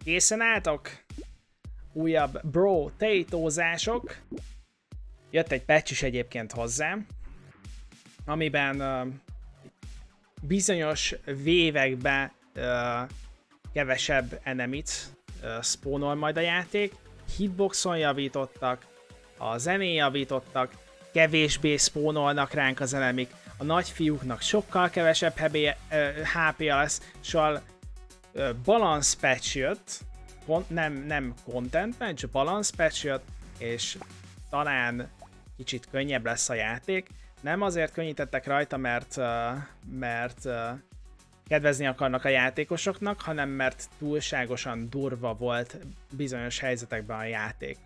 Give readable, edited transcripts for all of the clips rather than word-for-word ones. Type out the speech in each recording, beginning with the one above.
Készen álltok? Újabb bro tétózások. Jött egy patch is egyébként hozzám, amiben bizonyos vévekben kevesebb enemit spawnol majd a játék. Hitboxon javítottak, a zenén javítottak, kevésbé spawnolnak ránk az enemik, a nagyfiúknak sokkal kevesebb HP-ja lesz, és a balance patch jött, nem content patch, balance patch jött, és talán kicsit könnyebb lesz a játék. Nem azért könnyítettek rajta, mert kedvezni akarnak a játékosoknak, hanem mert túlságosan durva volt bizonyos helyzetekben a játék.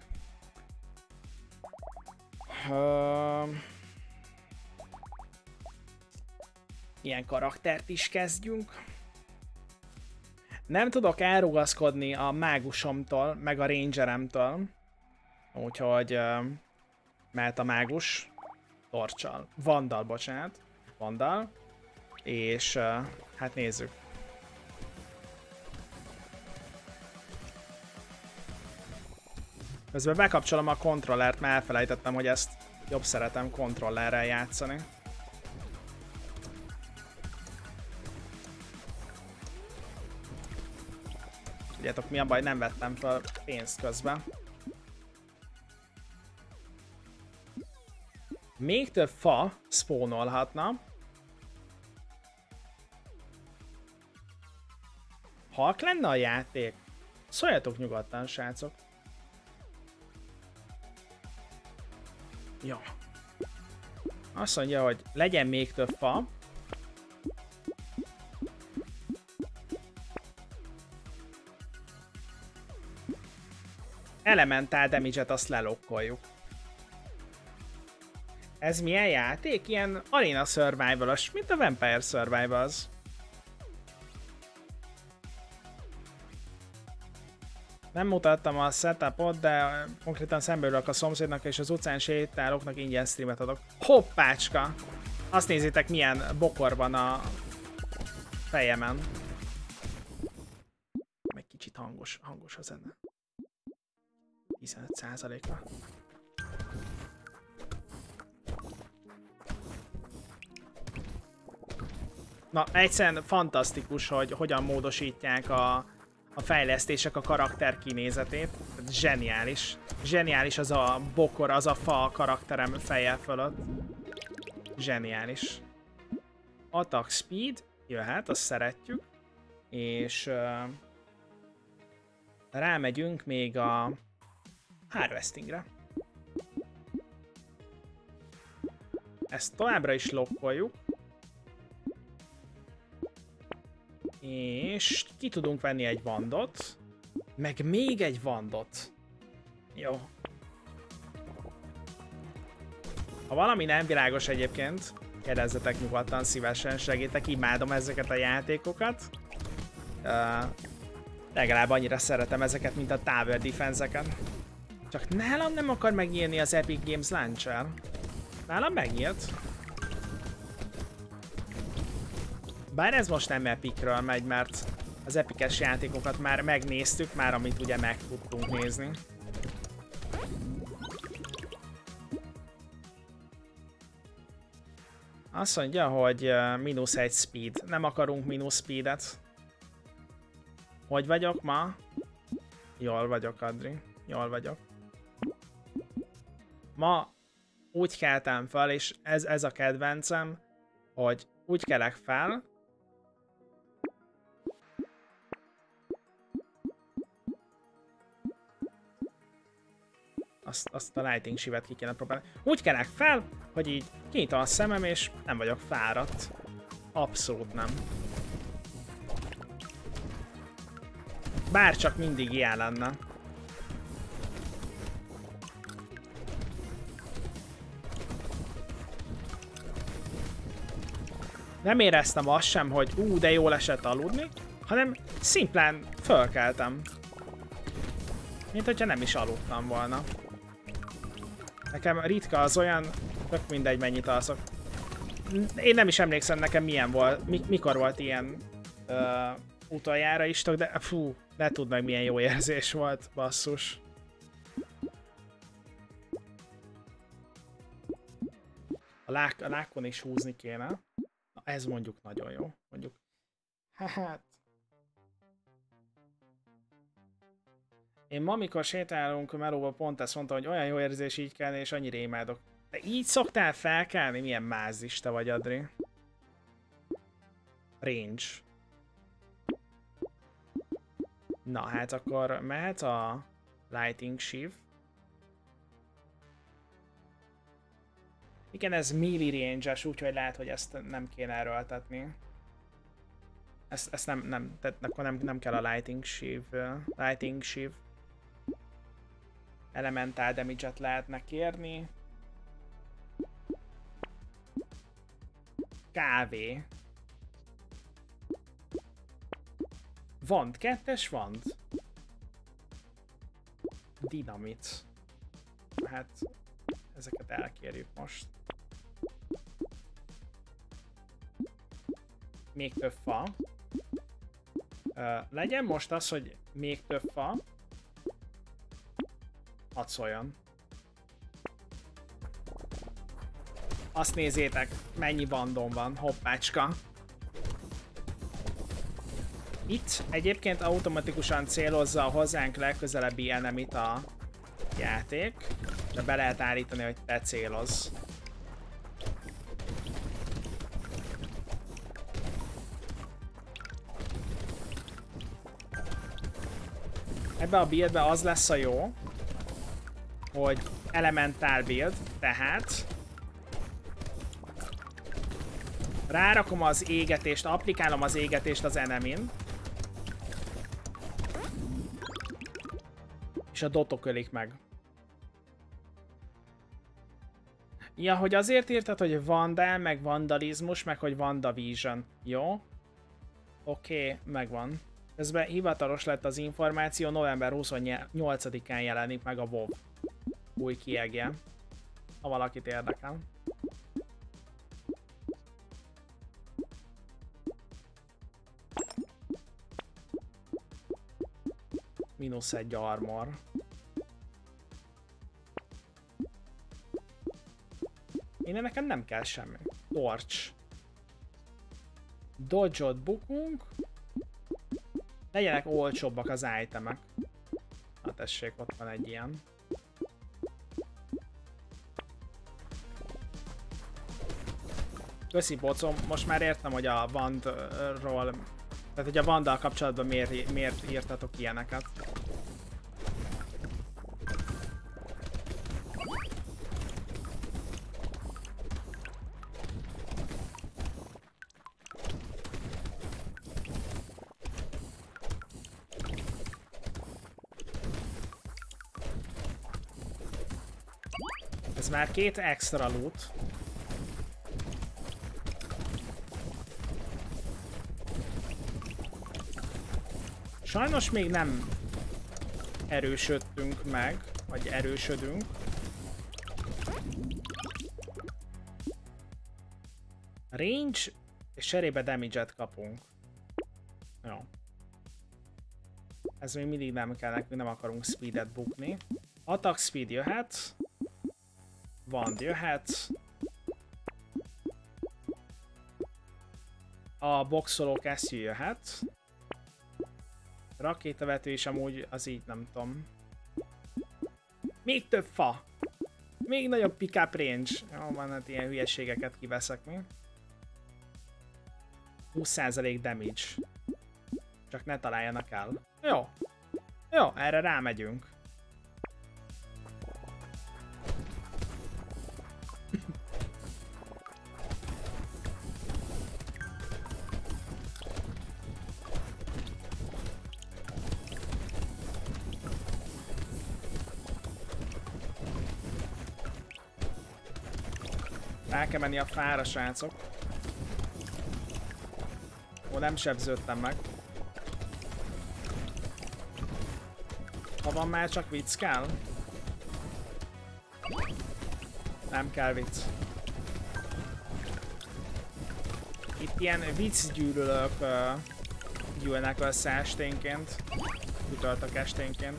Ilyen karaktert is kezdjünk. Nem tudok elrugaszkodni a mágusomtól, meg a rangeremtől. Úgyhogy mehet a mágus torccsal. Vandal, bocsánat. Vandal. És hát nézzük. Közben bekapcsolom a kontrollert, mert elfelejtettem, hogy ezt jobb szeretem kontrollerrel játszani. Tudjátok mi a baj, nem vettem fel pénzt közben. Még több fa spawnolhatna. Halk lenne a játék? Szóljatok nyugodtan, srácok. Jó. Azt mondja, hogy legyen még több fa. Elementál damage-et azt lelokkoljuk. Ez milyen játék? Ilyen Arena Survival-os, mint a Vampire Survivals. Nem mutattam a setupot, de konkrétan szembeülök a szomszédnak és az utcán sétálóknak ingyen streamet adok. Hoppácska! Azt nézzétek, milyen bokor van a fejemen. Meg kicsit hangos a zene. 15%-ra. Na, egyszerűen fantasztikus, hogy hogyan módosítják a fejlesztések a karakter kinézetét. Zseniális. Zseniális az a bokor, az a fa a karakterem feje fölött. Zseniális. Attack speed, jöhet, azt szeretjük. És rámegyünk még a harvestingre. Ezt továbbra is lokkoljuk. És ki tudunk venni egy vandot. Meg még egy vandot. Jó. Ha valami nem világos egyébként, kérdezzetek nyugodtan, szívesen segítek, imádom ezeket a játékokat. Legalább annyira szeretem ezeket, mint a Tower Defense-eket. Csak nálam nem akar megnyílni az Epic Games Launcher. Nálam megnyílt. Bár ez most nem Epicről megy, mert az Epic-es játékokat már megnéztük, már amit ugye meg tudtunk nézni. Azt mondja, hogy -1 speed. Nem akarunk mínusz speedet. Hogy vagyok ma? Jól vagyok, Adri. Jól vagyok. Ma úgy keltem fel, és ez a kedvencem, hogy úgy kelek fel, azt a lighting shivet ki kéne próbálni. Úgy kelek fel, hogy így kinyitom a szemem, és nem vagyok fáradt. Abszolút nem. Bárcsak mindig ilyen lenne. Nem éreztem azt sem, hogy de jól esett aludni, hanem szimplán fölkeltem. Mint hogyha nem is aludtam volna. Nekem ritka az olyan, tök mindegy mennyit alszok. Én nem is emlékszem nekem milyen volt, mikor volt ilyen utoljára is, de fú, ne tudd meg milyen jó érzés volt, basszus. A lákon is húzni kéne. Na, ez mondjuk nagyon jó. Mondjuk. Hát. Én ma, amikor sétálunk melóba, pont ezt mondtam, hogy olyan jó érzés így kelni, és annyira imádok. De így szoktál felkelni? Milyen mázista vagy, Adri? Range. Na hát akkor mehet a Lighting Shift. Igen, ez melee range-es, úgyhogy lehet, hogy ezt nem kéne erőltetni. Ezt nem, tehát akkor nem kell a Lighting Shift. Lighting Shift. Elemental damage-et lehetne kérni. Kávé. Vand, 2-es vand. Dinamit. Hát ezeket elkérjük most. Még több fa. Legyen most az, hogy még több fa. Hadd szóljon. Azt nézzétek, mennyi bandom van, hoppácska. Itt egyébként automatikusan célozza a hozzánk legközelebbi enemit a játék, de be lehet állítani, hogy te célozz. Ebbe a buildbe az lesz a jó, hogy elementál build, tehát rárakom az égetést, applikálom az égetést az enemin, és a dotok ölik meg. Ja, hogy azért írtad, hogy vandál, meg vandalizmus, meg hogy vandavision. Jó? Oké, megvan. Közben hivatalos lett az információ, november 28-án jelenik meg a WoW új kiegje. Ha valakit érdekel. -1 armor. Innen nekem nem kell semmi. Torch. Dodge-ot bukunk. Legyenek olcsóbbak az itemek. Na tessék, ott van egy ilyen. Köszi, pocom. Most már értem, hogy a Vandról... Tehát, hogy a Vanddal kapcsolatban miért írtatok ilyeneket. Ez már 2 extra loot. Sajnos még nem erősödtünk meg, vagy erősödünk. Range és cserébe damage-et kapunk. Jó. Ez még mindig nem kell, nekünk nem akarunk speedet bukni. Attack speed jöhet. Wand jöhet. A boxoló kesztyű jöhet. Rakétavető is amúgy az így nem tudom. Még több fa! Még nagyobb pickup range. Jó, van, hát ilyen hülyeségeket kiveszek mi. 20% damage. Csak ne találjanak el. Jó. Jó, erre rámegyünk. Rá kell menni a fára, srácok. Ó, nem sebződtem meg. Ha van már csak vicc kell? Nem kell vicc. Itt ilyen viccgyűlölők gyűlnek össze esténként. Csütörtök esténként.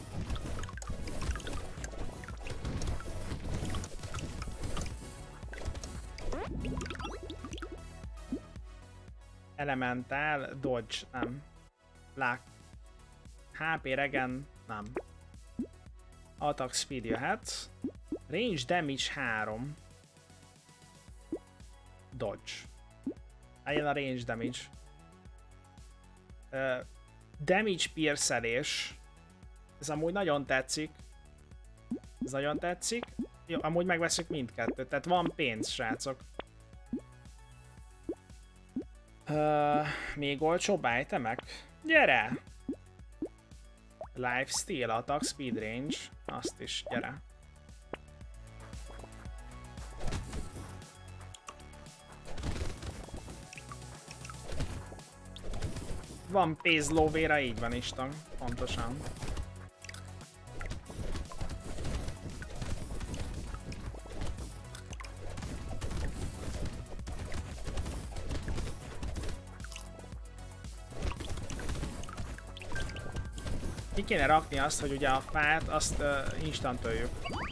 Elemental, dodge, nem. Luck. HP regen, nem. Attack speed jöhet. Range damage 3. Dodge. Legyen a range damage. Damage piercelés. Ez amúgy nagyon tetszik. Ez nagyon tetszik. Jó, amúgy megveszünk mindkettőt. Tehát van pénz, srácok. Még olcsóbb itemek? Gyere! Lifesteal, attack, speed range. Azt is, gyere. Van pénz lóvéra, így van Isten. Pontosan. Ki kéne rakni azt, hogy ugye a fát, azt instantöljük.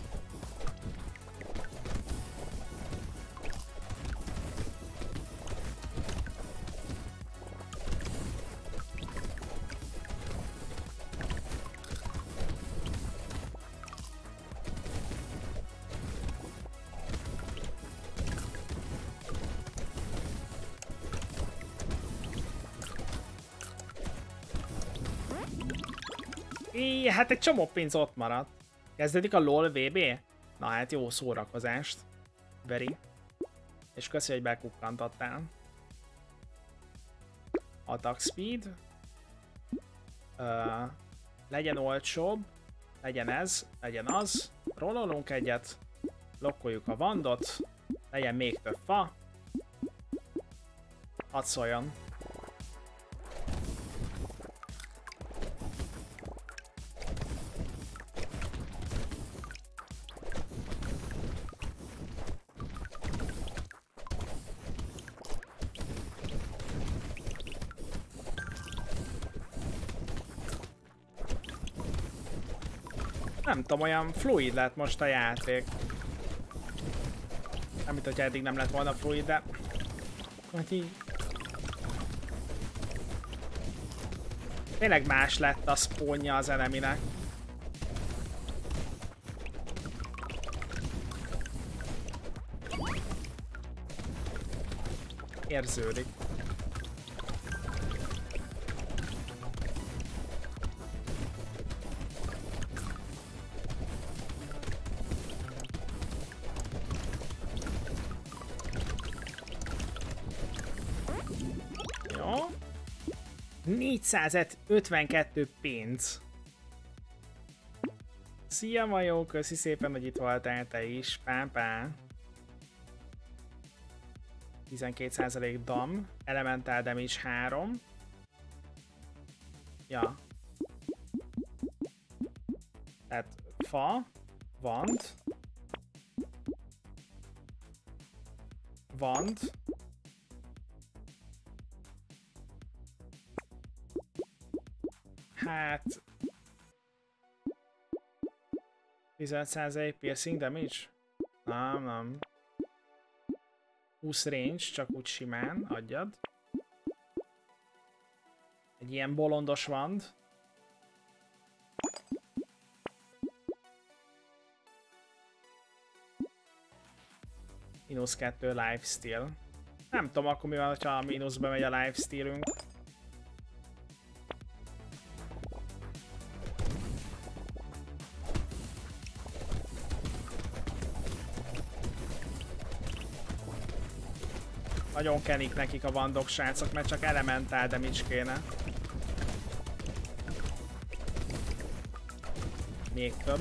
Hát egy csomó pénz ott maradt. Kezdődik a LOL VB? Na hát jó szórakozást. Veri. És köszi, hogy bekukkantottál. Attack speed. Legyen olcsóbb. Legyen ez. Legyen az. Rollolunk egyet. Lokkoljuk a vandot. Legyen még több fa. Hadd szóljon. Nem tudom, olyan fluid lett most a játék. Nem, mint hogyha eddig nem lett volna fluid, de... Hogy így... Tényleg más lett a spawnja az eneminek. Érződik. Jó. 452 pénz. Szia Majó, köszi szépen, hogy itt voltál te is. Pápá. 12% dam. Elemental damage 3. Ja. Tehát fa. Vand. Vand. Hát... 15% piercing damage? Nem. 20 range, csak úgy simán, adjad. Egy ilyen bolondos vand. -2 lifesteal. Nem tudom, akkor mi van, ha a mínuszba megy a lifestealünk. Nagyon kenik nekik a vandok, srácok, mert csak elementál damage kéne. Még több.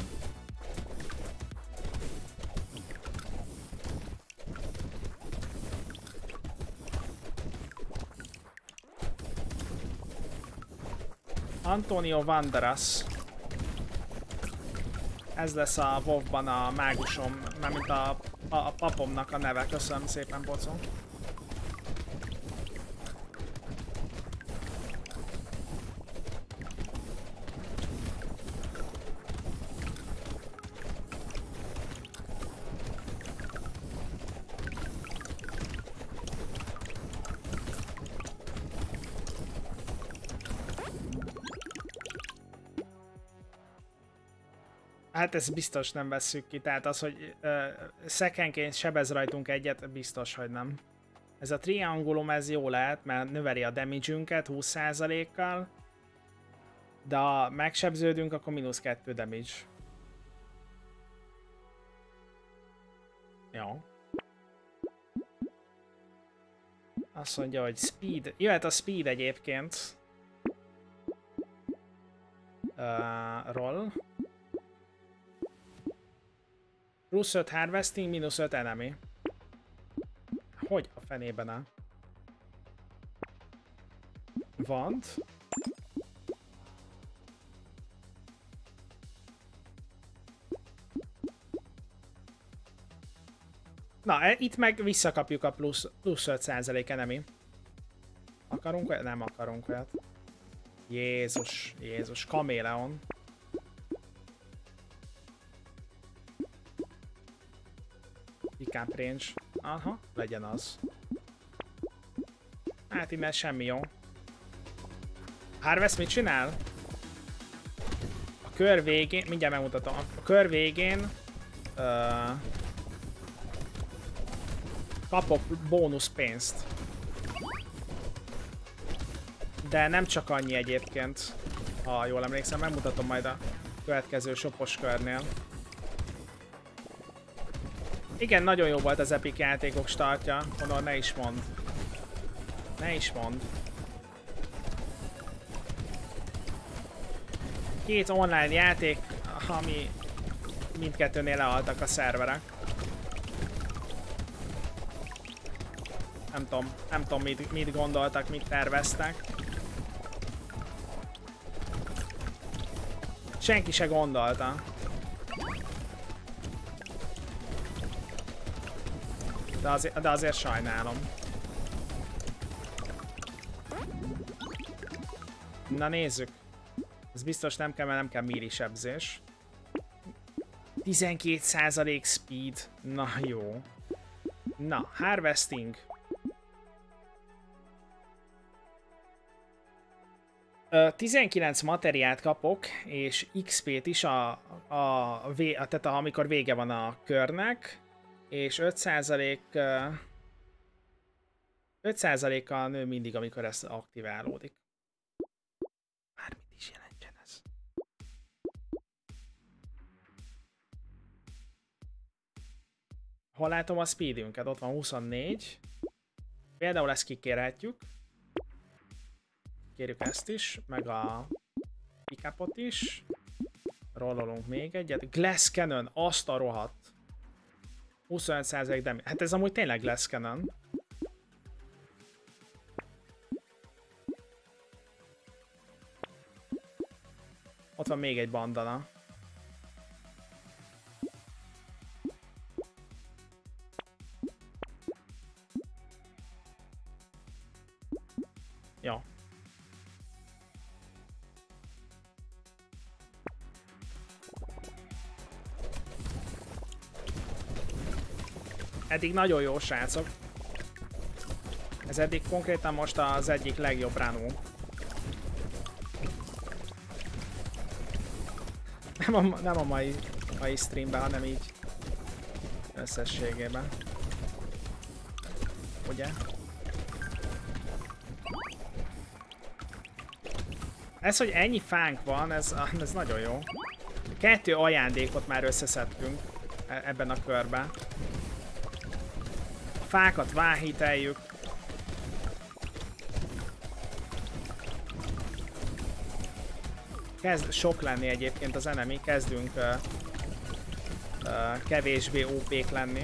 Antonio Vanderas. Ez lesz a WoW-ban a mágusom, mármint a papomnak a neve. Köszönöm szépen, Bocon. Hát ezt biztos nem vesszük ki, tehát az, hogy szekenként sebez rajtunk egyet, biztos, hogy nem. Ez a triangulum, ez jó lehet, mert növeli a damage-ünket 20%-kal, de ha megsebződünk, akkor -2 damage. Jó. Azt mondja, hogy speed. Jöhet a speed egyébként. Roll. +5 harvesting, -5 enemy. Hogy a fenében áll? Vant. Na, itt meg visszakapjuk a plusz 5% enemy. Akarunk olyat? Nem akarunk olyat. Jézus, Jézus, kaméleon. Pickup range. Aha, legyen az. Hát innen semmi jó. Harvest mit csinál? A kör végén, mindjárt megmutatom, a kör végén kapok bónusz pénzt. De nem csak annyi egyébként, ha jól emlékszem, megmutatom majd a következő shopos körnél. Igen, nagyon jó volt az Epic játékok startja, Honor, ne is mondd. Ne is mondd. 2 online játék, ami mindkettőnél lehaltak a szerverek. Nem tudom mit gondoltak, mit terveztek. Senki se gondolta. De azért sajnálom. Na nézzük. Ez biztos nem kell, mert nem kell melee sebzés. 12% speed. Na jó. Na, harvesting. 19 materiát kapok, és XP-t is tehát amikor vége van a körnek, és 5%-kal nő mindig, amikor ez aktiválódik. Bármit is jelentsen ez. Hol látom a speedünket? Ott van 24. Például ezt kikérhetjük. Kérjük ezt is, meg a pickupot is. Rollolunk még egyet. Glass Cannon, azt a rohadt. 25% damage. Hát ez amúgy tényleg Glass Cannon. Ott van még egy bandana. Jó. Eddig nagyon jó, srácok. Ez eddig konkrétan most az egyik legjobb ránunk. Nem a mai streamben, hanem így összességében. Ugye? Ez, hogy ennyi fánk van, ez nagyon jó. 2 ajándékot már összeszedtünk ebben a körben. A fákat váhíteljük. Kezd sok lenni egyébként az enemy, kezdünk kevésbé OP-k lenni.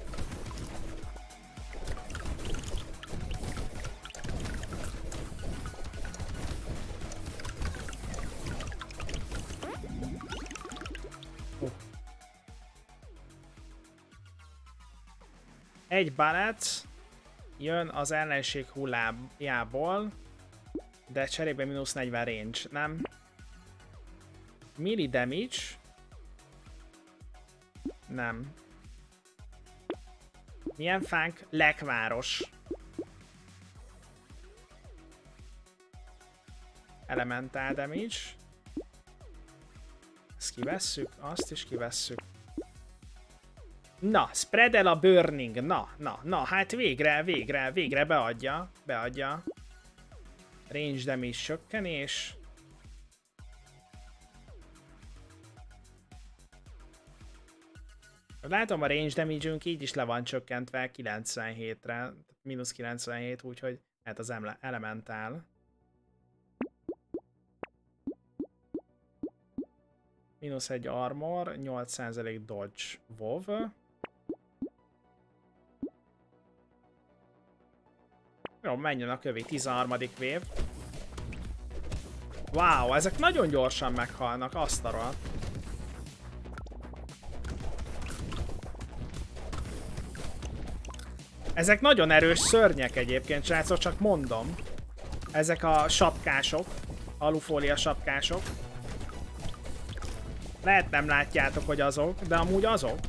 Egy bullet jön az ellenség hullájából, de cserébe -40 range, nem? Melee damage? Nem. Milyen fánk? Lekváros. Elemental damage. Ez kivesszük, azt is kivesszük. Na, spread el a burning. Na, hát végre beadja. Range damage csökkenés. Látom, a range damage-ünk így is le van csökkentve 97-re, mínusz 97, úgyhogy hát az elementál. Mínusz 1 armor, 8% dodge, WoW. Jó, menjen a kövi, 13. wave. Wow, ezek nagyon gyorsan meghalnak, azt a rohadt. Ezek nagyon erős szörnyek egyébként, srácok, csak mondom. Ezek a sapkások, alufólia sapkások. Lehet nem látjátok, hogy azok, de amúgy azok.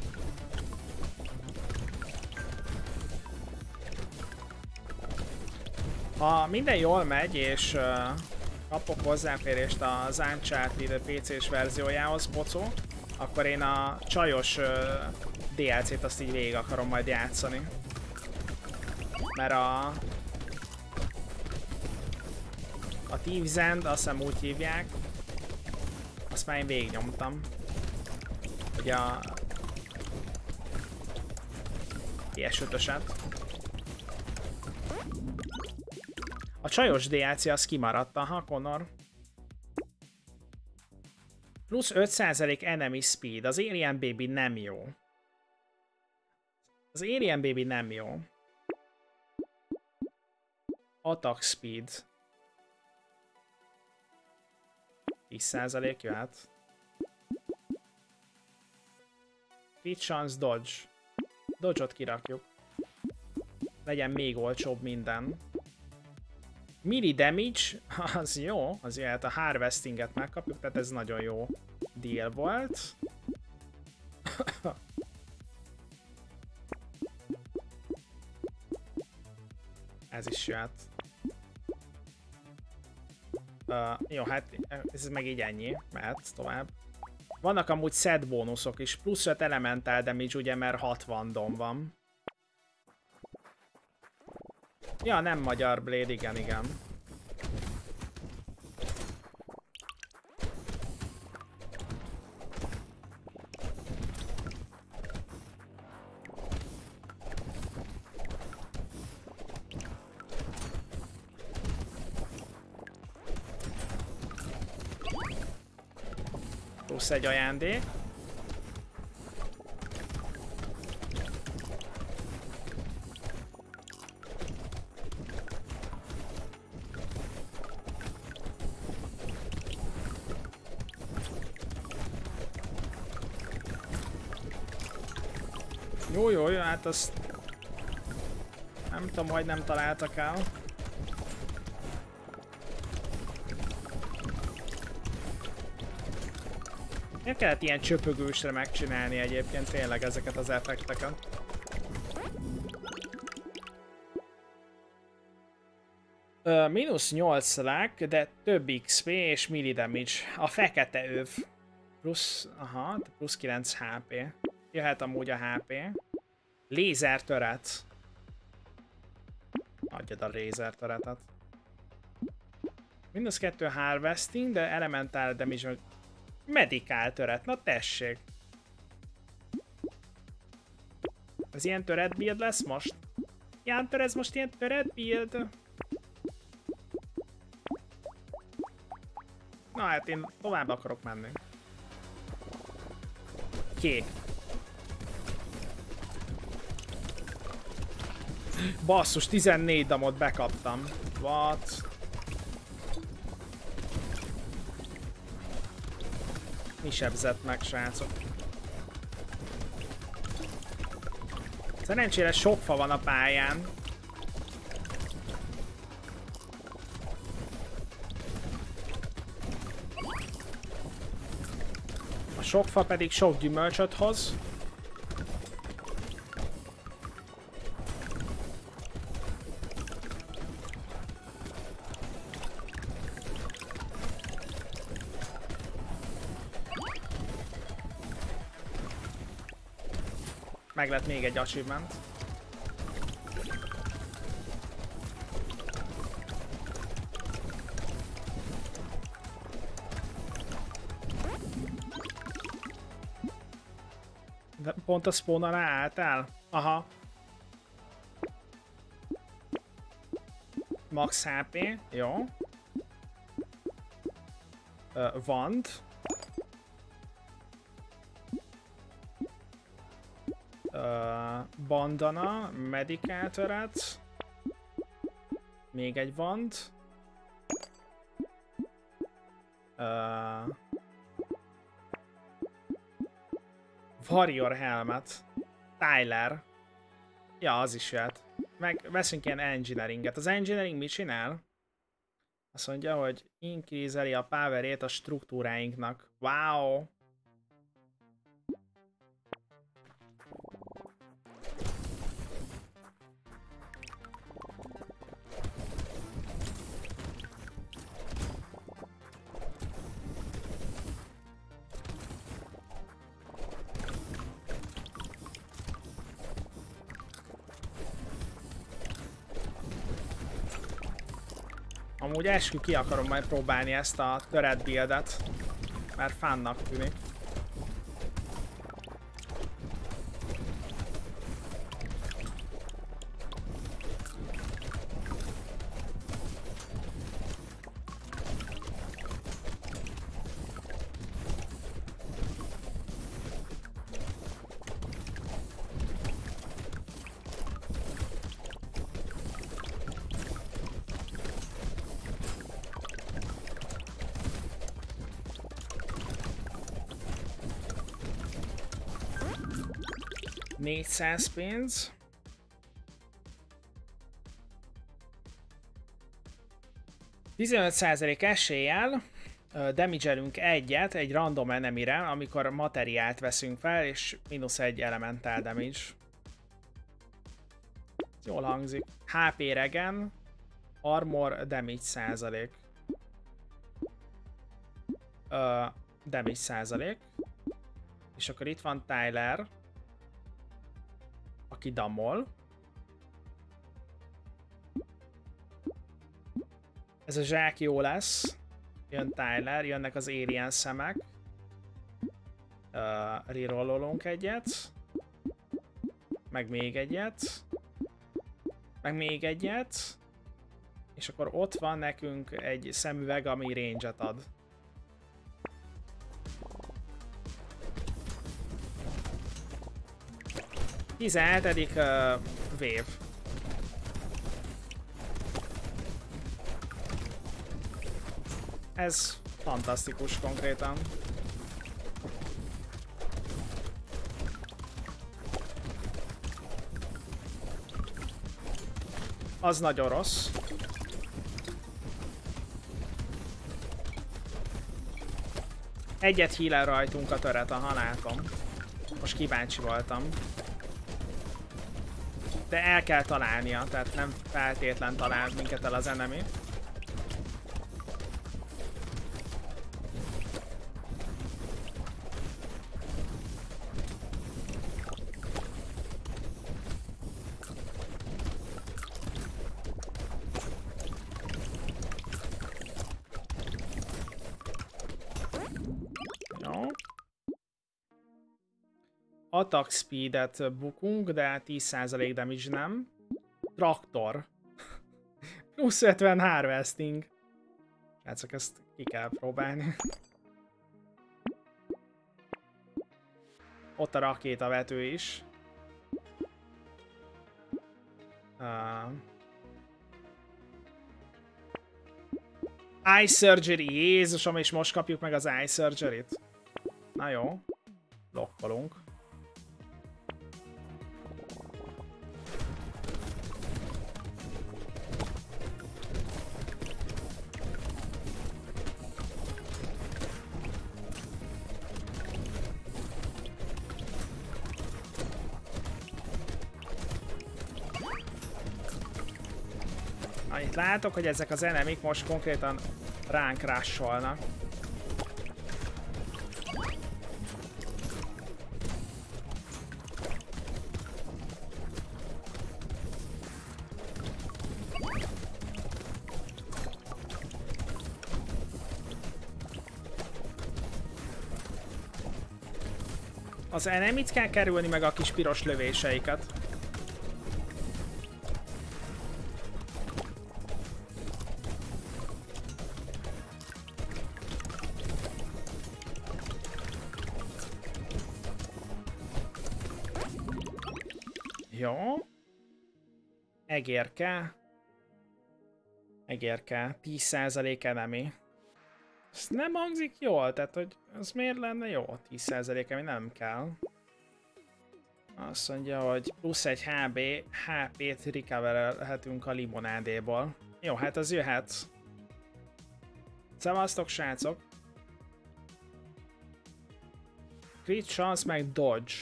Ha minden jól megy, és kapok hozzáférést az Uncharted PC-s verziójához, pocó, akkor én a csajos DLC-t azt így végig akarom majd játszani. Mert a Thieves End, azt hiszem úgy hívják, azt már én végignyomtam. Ugye a PS5-öset. A csajos DLC az kimaradt, aha, Connor. Plusz 5% enemy speed, az Alien Baby nem jó. Az Alien Baby nem jó. Attack speed. 10% jöhet. Crit chance dodge. Dodge-ot kirakjuk. Legyen még olcsóbb minden. Melee damage, az jó, az jöhet, a harvestinget megkapjuk, tehát ez nagyon jó deal volt. Ez is jöhet. Jó, hát ez meg így ennyi, mehet tovább. Vannak amúgy set bónuszok is, plusz 5 elemental damage, ugye, mert 60 dom van. Ja, nem magyar blade, igen. Plusz egy ajándék. Jó, hát azt nem tudom, hogy nem találtak el. Nem kellett ilyen csöpögősre megcsinálni egyébként tényleg ezeket az effekteket. Mínusz 8 lag, de több XP és melee damage. A fekete öv. Plusz, plusz 9 HP. Jöhet amúgy a HP. Lézer töret. Adjad a lézer töretet. Mínusz 2 harvesting, de elemental damage meg medical töret. Na tessék. Ez ilyen töret build lesz most? Jántor, ez most ilyen töret build? Na hát én tovább akarok menni. Kék. Basszus, 14 damot bekaptam. What? Mi sebzett meg, srácok? Szerencsére sok fa van a pályán. A sok fa pedig sok gyümölcsöt hoz. Meg lett még egy achievement. De pont a spawn alá álltál? Aha. Max HP, jó. Wand. Bandana, medikátorat. Még egy wand. Warrior helmet. Tyler. Ja, az is jöhet. Meg veszünk ilyen engineeringet. Az engineering mit csinál? Azt mondja, hogy increase-eli a power-ét a struktúráinknak. Wow! Amúgy eskü ki akarom majd próbálni ezt a turret buildet, mert funnak tűnik. $400 pénz. %15% eséllyel damage-elünk egyet egy random enemire, amikor materiált veszünk fel, és -1 elemental damage. Jól hangzik. HP regen, armor damage százalék. Damage százalék. És akkor itt van Tyler, aki damol. Ez a zsák jó lesz. Jön Tyler, jönnek az alien szemek. Rerollolunk egyet. Meg még egyet. Meg még egyet. És akkor ott van nekünk egy szemüveg, ami range-et ad. Tizenhetedik wave. Ez fantasztikus konkrétan. Az nagyon rossz. Egyet heal rajtunk a turret, ha látom. Most kíváncsi voltam. De el kell találnia, tehát nem feltétlen talál minket el az enemy. Attack speedet bukunk, de 10% damage nem. Traktor. Plusz 50 harvesting. Srácok, ezt ki kell próbálni. Ott a rakétavető is. Eye Surgery. Jézusom, és most kapjuk meg az Eye Surgery-t. Na jó. Blokkolunk. Itt látok, hogy ezek az enemik most konkrétan ránk rusholnak. Az enemit kell kerülni, meg a kis piros lövéseiket. Jó. Egérke. Egérke. 10% enemi. Ez nem hangzik jól, tehát hogy ez miért lenne jó? 10% ami nem kell. Azt mondja, hogy plusz egy HP-t recoverelhetünk a limonádéból. Jó, hát az jöhet. Szevasztok, srácok! Crit chance meg dodge.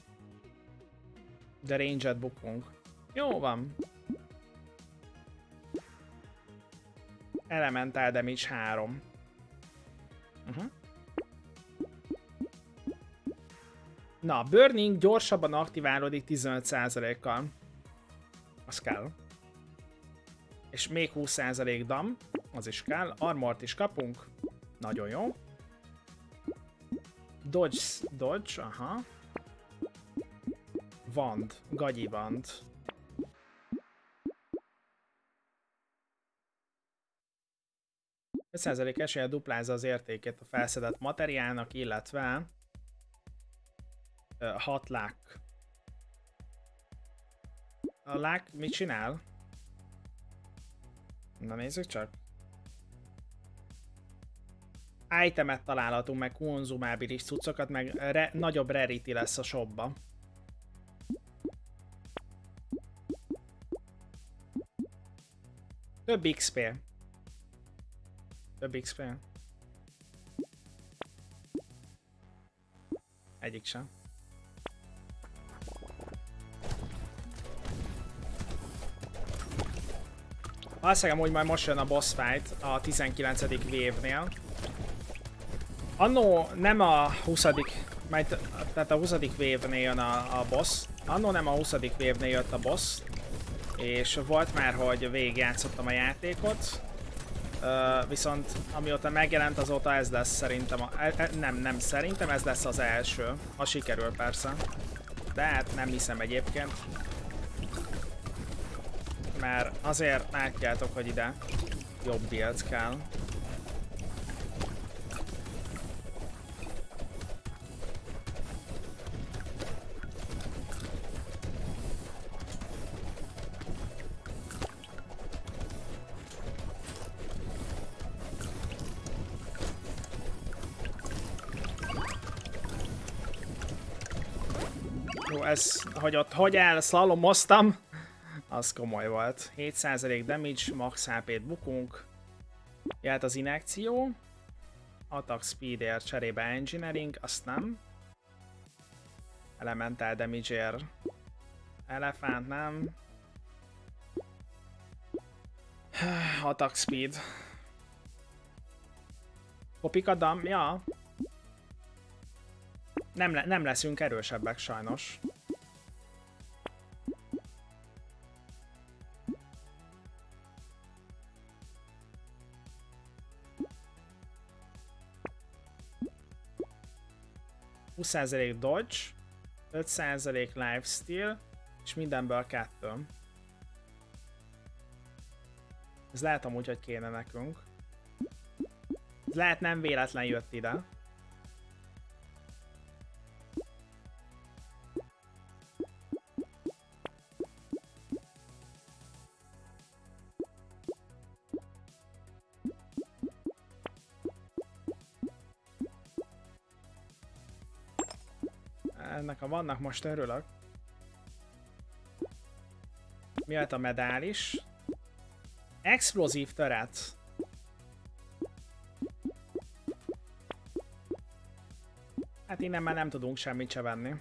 De range-et bukunk. Jó van. Elemental damage 3. Na, Burning gyorsabban aktiválódik 15%-kal. Az kell. És még 20% dam. Az is kell. Armort is kapunk. Nagyon jó. Dodge, aha. Wand, gagyi wand. %5 esélye duplázza az értékét a felszedett materiálnak, illetve 6 luck. A luck mit csinál? Na nézzük csak. Itemet találhatunk, meg konzumábilis cuccokat, meg nagyobb rarity lesz a shopba. Több XP. Több XP. Egyik sem. Valószínűleg amúgy majd most jön a boss fight a 19. wave-nél. Annó nem a 20. Tehát a 20. wave-nél jön a boss. Annó nem a 20. wave-nél jött a boss. És volt már, hogy végigjátszottam a játékot. Viszont amióta megjelent, azóta ez lesz szerintem nem szerintem ez lesz az első. Ha sikerül persze. De hát nem hiszem egyébként. Mert azért látjátok, hogy ide jobb build kell. Jó, ez, hogy elszlalomoztam, az komoly volt. 7% damage, max HP-t bukunk. Jöhet az inekció. Attack speedért cserébe engineering, azt nem. Elemental damage-ért. Elefánt nem. Attack speed. Kopik a dam, ja. Nem leszünk erősebbek sajnos. %20 dodge, 5% lifesteal, és mindenből 2. Ez lehet amúgy, hogy kéne nekünk. Ez lehet nem véletlen jött ide. Ennek ha vannak, most örülök. Miatt a medális. Explozív töret. Hát innen már nem tudunk semmit se venni.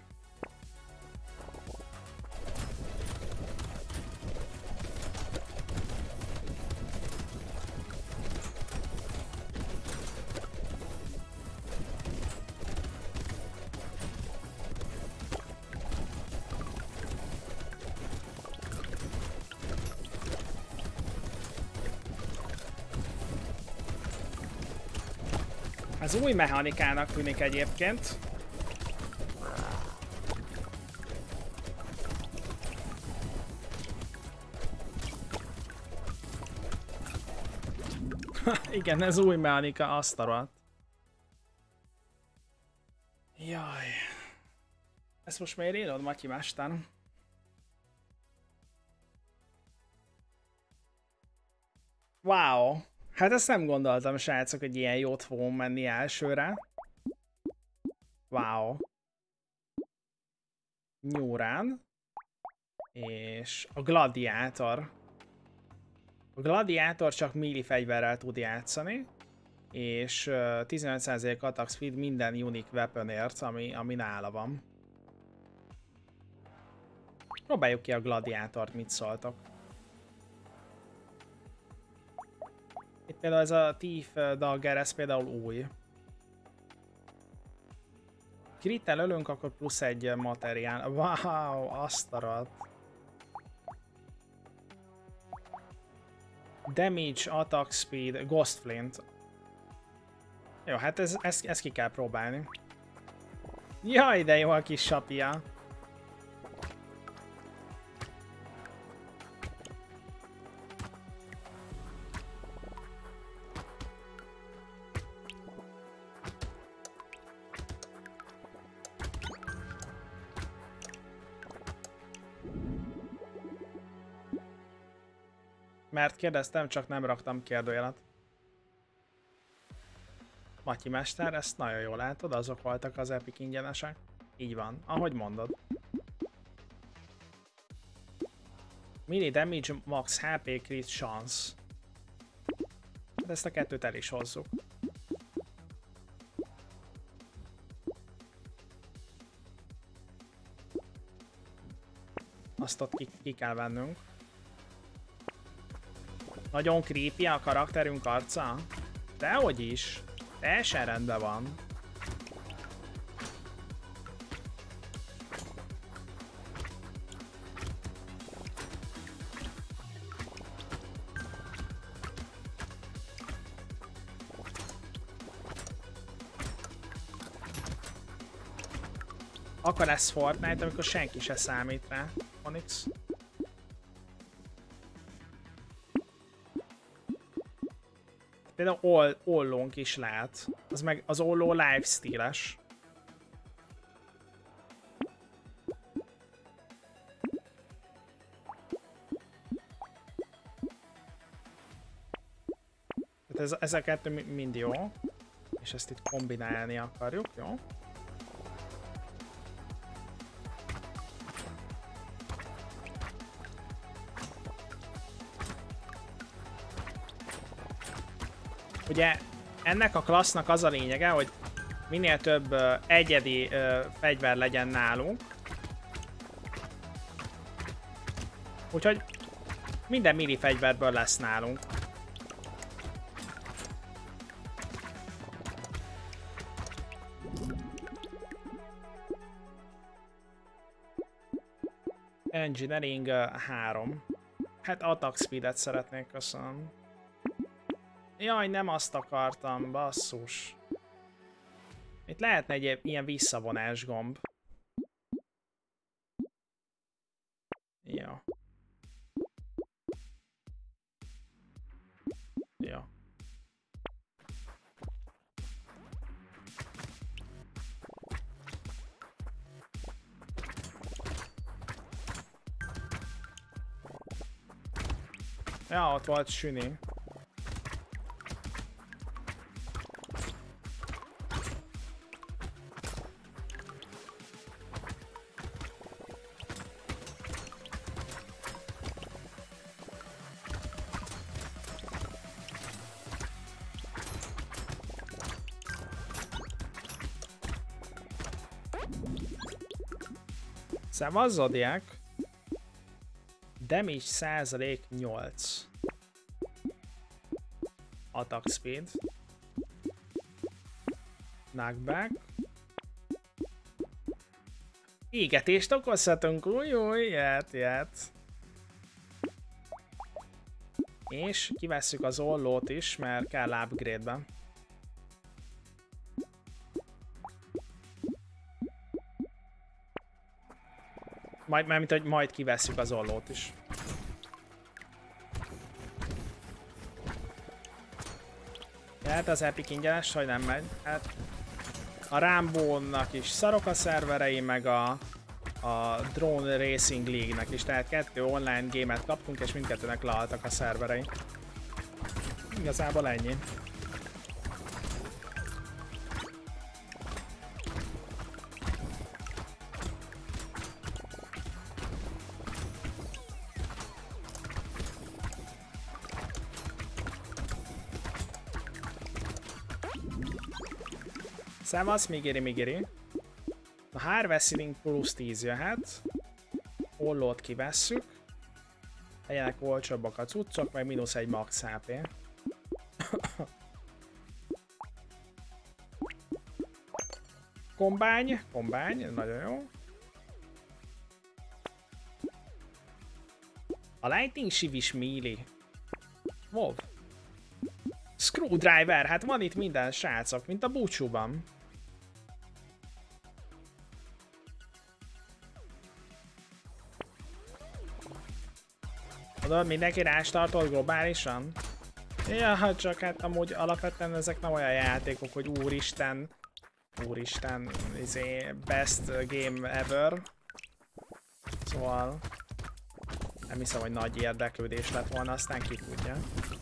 Ez új mechanikának tűnik egyébként. Igen, ez új mechanika, azt a rohadt. Jaj. Ezt most miért írod, Matyi Mester? Wow. Hát ezt nem gondoltam, srácok, hogy ilyen jót fogom menni elsőre. Wow. Nyúrán. És a gladiátor. A gladiátor csak melee fegyverrel tud játszani. És 15% attack speed minden unique weaponért, ami nála van. Próbáljuk ki a gladiátort, mit szóltok. Itt például ez a Thief Dagger, ez például új. Crit-tel ölünk, akkor plusz egy materiál. Wow, azt a rohadt. Damage, attack speed, Ghost Flint. Jó, hát ezt ki kell próbálni. Jaj, de jó a kis sapia. Mert kérdeztem, csak nem raktam kérdőjelet. Matyi Mester, ezt nagyon jól látod, azok voltak az epic ingyenesek. Így van, ahogy mondod. Mini damage, max HP, crit chance. De ezt a kettőt el is hozzuk. Azt ott ki kell vennünk. Nagyon creepy a karakterünk arca? Dehogy is. Teljesen rendben van. Akkor lesz Fortnite, amikor senki se számít rá. Onyx. Például ollónk is lehet. Az meg az olló lifestyle-es. Ez a kettő mind jó. És ezt itt kombinálni akarjuk, jó? Ugye ennek a klassznak az a lényege, hogy minél több egyedi fegyver legyen nálunk. Úgyhogy minden melee fegyverből lesz nálunk. Engineering 3. Hát attack speedet szeretnék, köszönöm. Jaj, nem azt akartam, basszus. Itt lehetne egy ilyen visszavonás gomb. Jó. Jó. Ja, ott volt süni. Szevasz, Zodiac. Damage százalék 8. Attack speed. Knockback. Égetést okozhatunk, új, jöhet. És kivesszük az ollót is, mert kell upgrade-ben. Majd kivesszük az ollót is. Tehát az Epic ingyenes, hogy nem megy. Hát a Rambo-nak is szarok a szerverei, meg a Drone Racing League-nek is, tehát 2 online gémet kaptunk, és mindkettőnek lealtak a szerverei. Igazából ennyi. Szevasz, Migiri. A Harvesting plusz 10 jöhet. Ollót kivesszük. Legyenek olcsóbbak a cuccok, meg -1 max HP. Kombány, nagyon jó. A Lightning Shiv is melee. Wow. Screwdriver, hát van itt minden, srácok, mint a búcsúban. Tudod, mindenki rástartolt globálisan? Ja, csak hát amúgy alapvetően ezek nem olyan játékok, hogy úristen, best game ever. Szóval nem hiszem, hogy nagy érdeklődés lett volna, aztán ki tudja.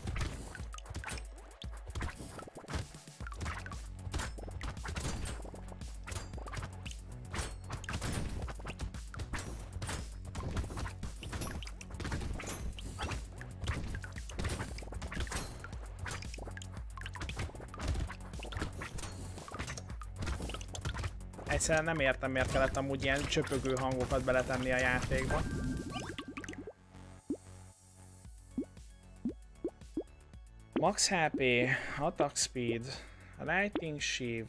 Egyszerűen nem értem, miért kellett amúgy ilyen csöpögő hangokat beletenni a játékba. Max HP, Attack Speed, Lightning Shiv.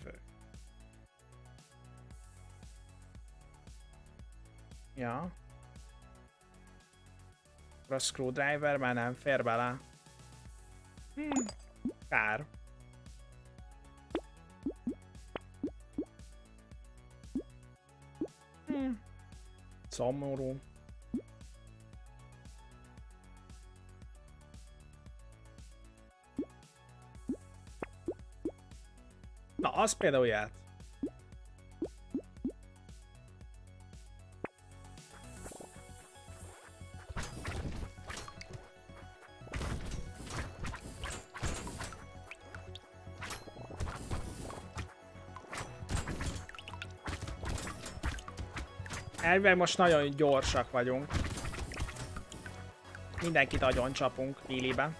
Ja. A Screwdriver már nem fér bele. Kár. Szomorú. Na, az például járt. Elvileg most nagyon gyorsak vagyunk. Mindenkit agyon csapunk Billybe.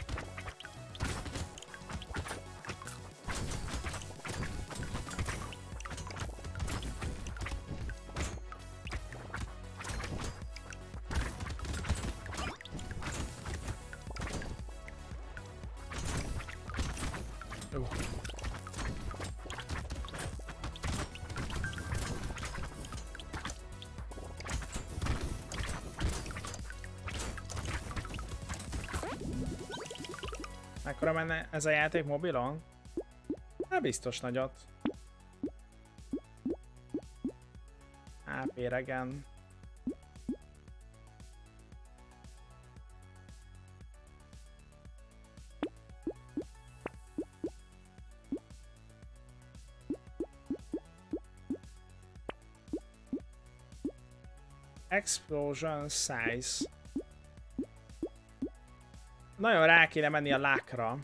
Mekkora menne ez a játék mobilon? Hát biztos nagyot. HP regen. Explosion size. Nagyon rá kéne menni a luckra.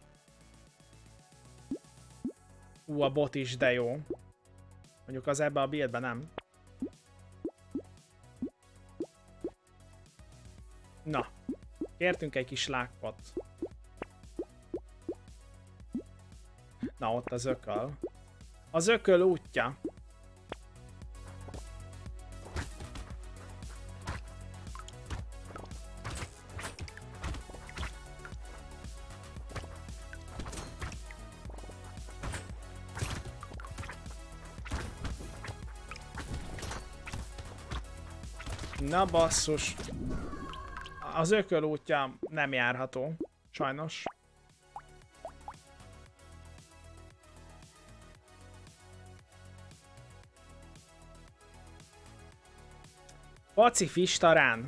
A bot is, de jó. Mondjuk az ebbe a buildben nem. Na, kértünk egy kis luckot. Na, ott az ököl. Az ököl útja. Na basszus. Az ököl útja nem járható. Sajnos. Pacifista rán.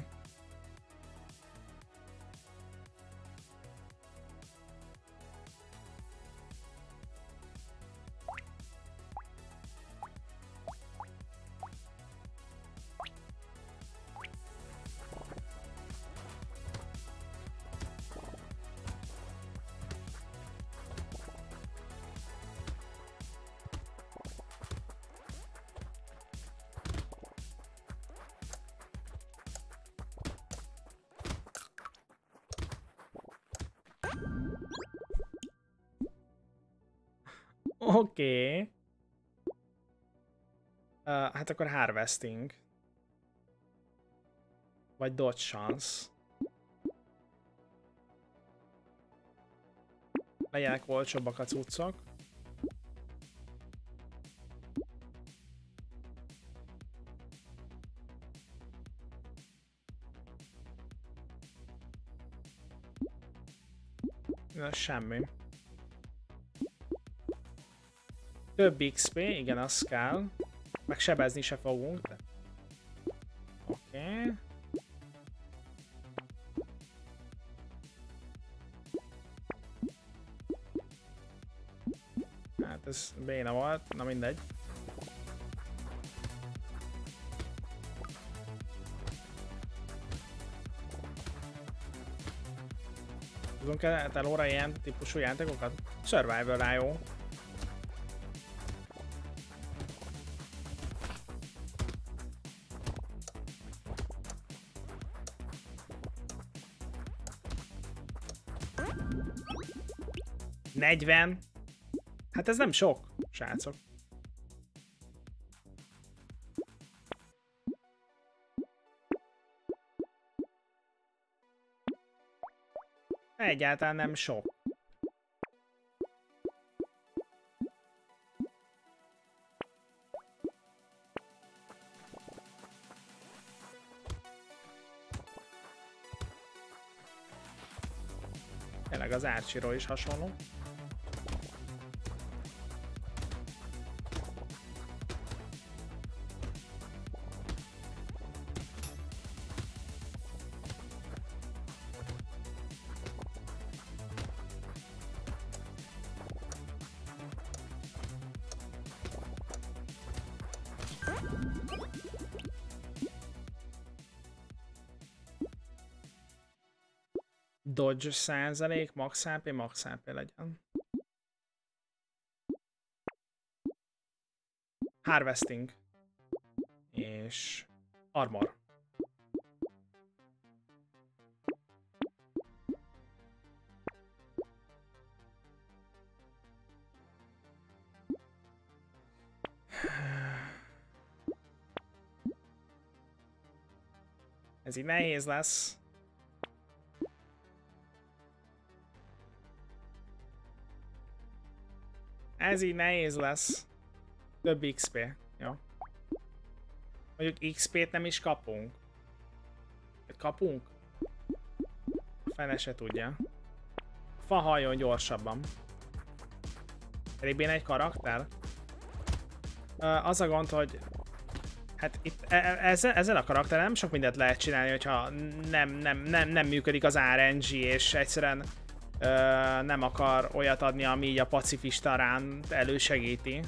Oké. Hát akkor Harvesting. Vagy Dodge Chance. Legyenek olcsóbbak a cuccok. Na, semmi. Több XP, igen, az kell. Meg sebezni se fogunk. Oké. Hát ez béna volt, na mindegy. Tudunk telóra ilyen típusú játékokat? Survival-rá jó. $40. Hát ez nem sok, srácok. Egyáltalán nem sok. Tényleg az Archie-ról is hasonló. Dodge százalék, max HP legyen. Harvesting. És armor. Ez így nehéz lesz. Ez így nehéz lesz. Több XP. Jó. Mondjuk XP-t nem is kapunk. Kapunk? A fene se tudja. Fa halljon gyorsabban. Elég béna egy karakter. Az a gond, hogy hát itt ezzel a karakterrel nem sok mindent lehet csinálni, hogyha nem működik az RNG, és egyszerűen nem akar olyat adni, ami így a pacifista ránt elősegíti.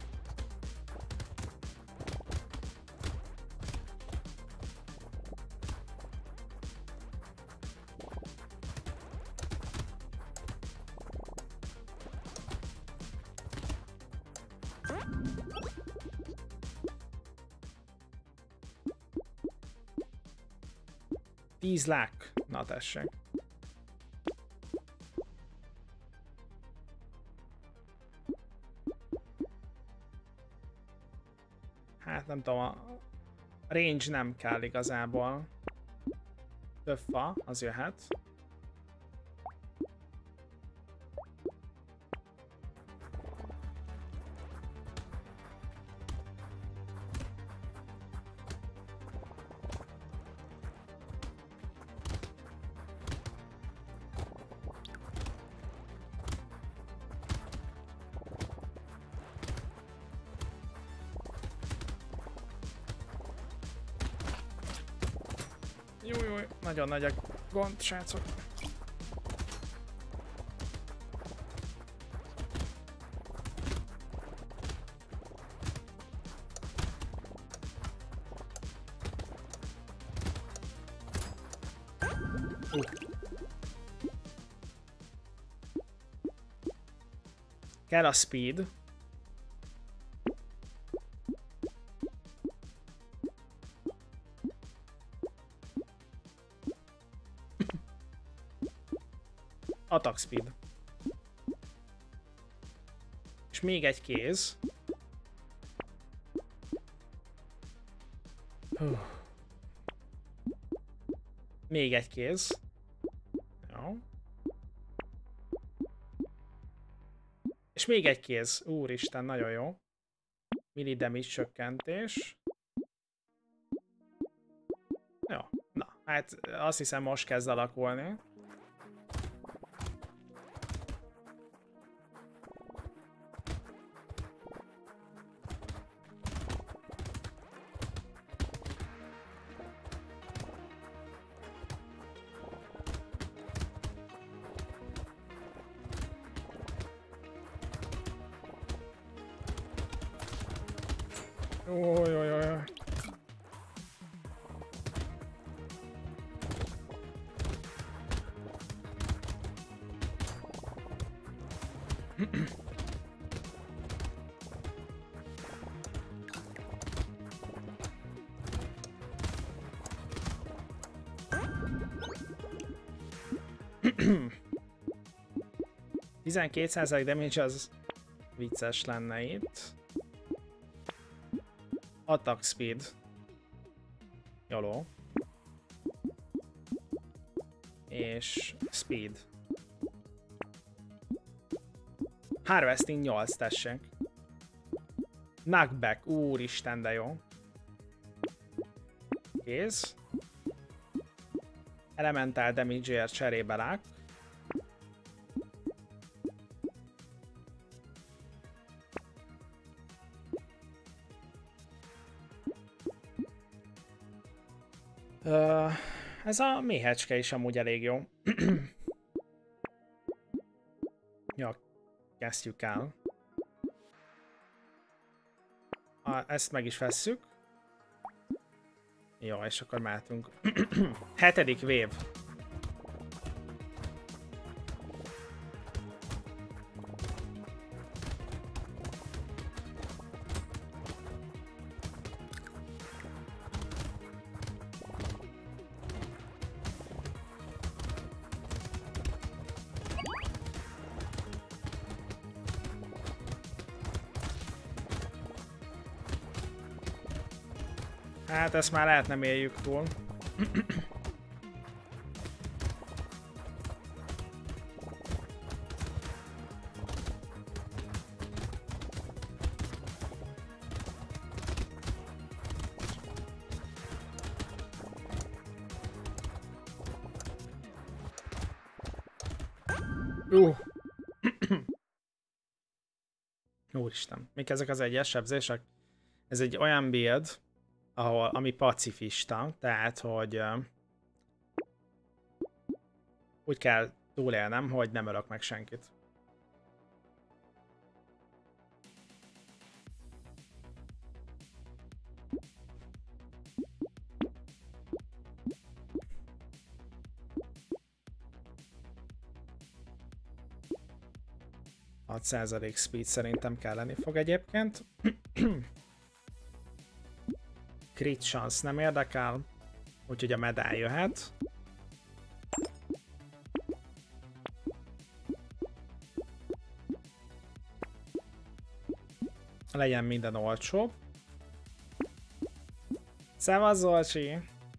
$10,000,000. Na tessék. Hát nem tudom, a range nem kell igazából. Több fa, az jöhet. Jó, nagyon nagy a gond, srácok. Kell a speed. Attack speed. És még egy kéz. Még egy kéz. Jó. És még egy kéz. Úristen, nagyon jó. Mini damage csökkentés. Jó. Na, hát azt hiszem most kezd alakulni. Ojojoj. %12 damage az vicces lenne itt. Attack speed. Joló. És speed. Harvesting 8, tessék. Knockback, úristen, de jó. Kész. Elemental damage-ért cserébe lák. Ez a méhecske is amúgy elég jó. Ja, kezdjük el. Ezt meg is vesszük. Jó, és akkor mehetünk. 7. wave. Hát ezt már lehet nem éljük túl. Úristen, mik ezek az egyes sebzések? Ez egy olyan build, ami pacifista, tehát hogy úgy kell túlélnem, hogy nem ölök meg senkit. A 6% speed szerintem kelleni fog egyébként. Crit chance nem érdekel, úgyhogy a medál jöhet. Legyen minden olcsóbb. Szevasz, Zolcsi!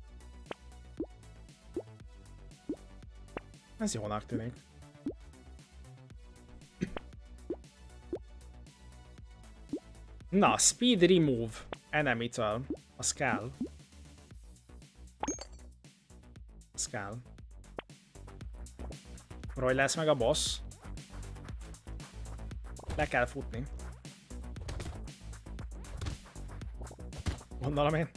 Ez jónak tűnik. Na, speed remove enemy-től. Az kell. Az kell. Roy lesz meg a boss. Le kell futni. Gondolom én.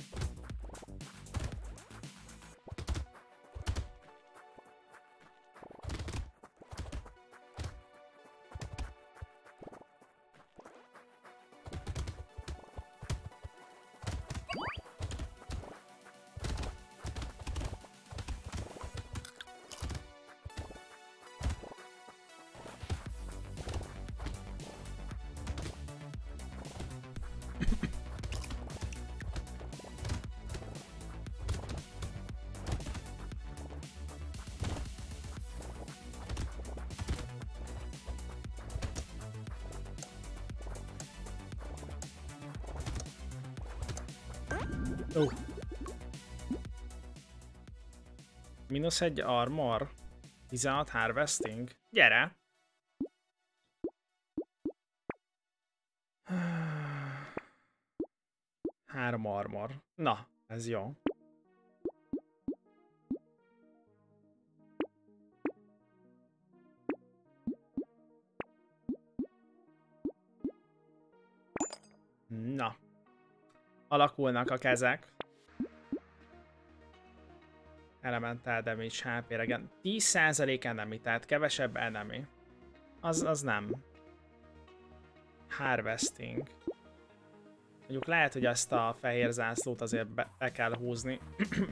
-1 armor. 16 harvesting. Gyere! Három armor. Na, ez jó. Na. Alakulnak a kezek. Elemental damage, HP regen. 10% enemy, tehát kevesebb enemy. Az nem. Harvesting. Mondjuk lehet, hogy ezt a fehér zászlót azért be kell húzni.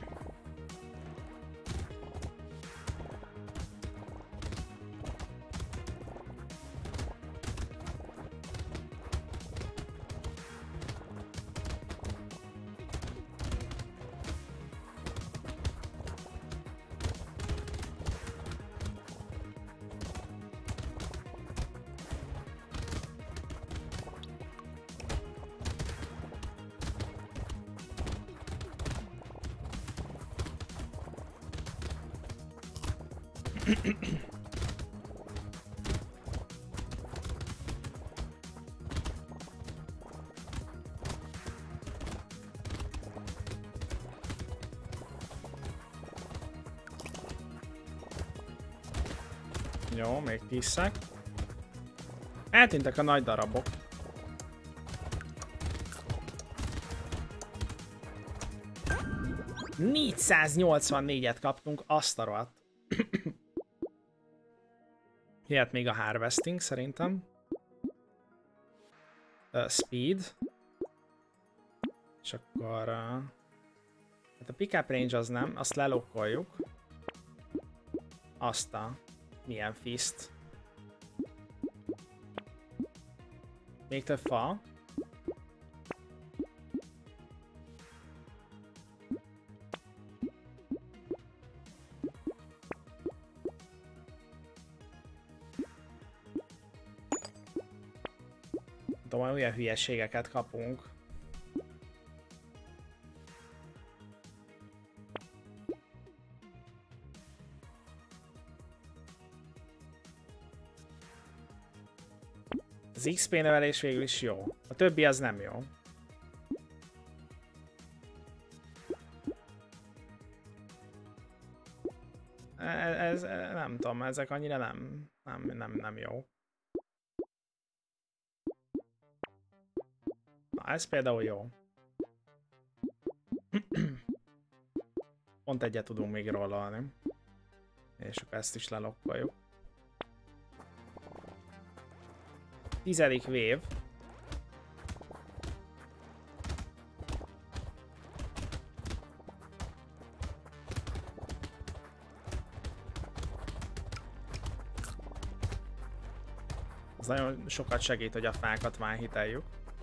Jó, még 10 szek. Eltűntek a nagy darabok. ...484-et kaptunk, azt a rohadt. Jöhet még a harvesting szerintem. Speed. És akkor... hát a pickup range az nem, azt lelokkoljuk. Azt a... milyen fist. Még több fa. Tudom, olyan hülyeségeket kapunk. Az XP növelés végül is jó. A többi az nem jó. Ez nem tudom, ezek annyira nem jó. Na, ez például jó. Pont egyet tudunk még rollalni. És akkor ezt is lelokkoljuk. 10. wave. Az nagyon sokat segít, hogy a fákat már hiteljük.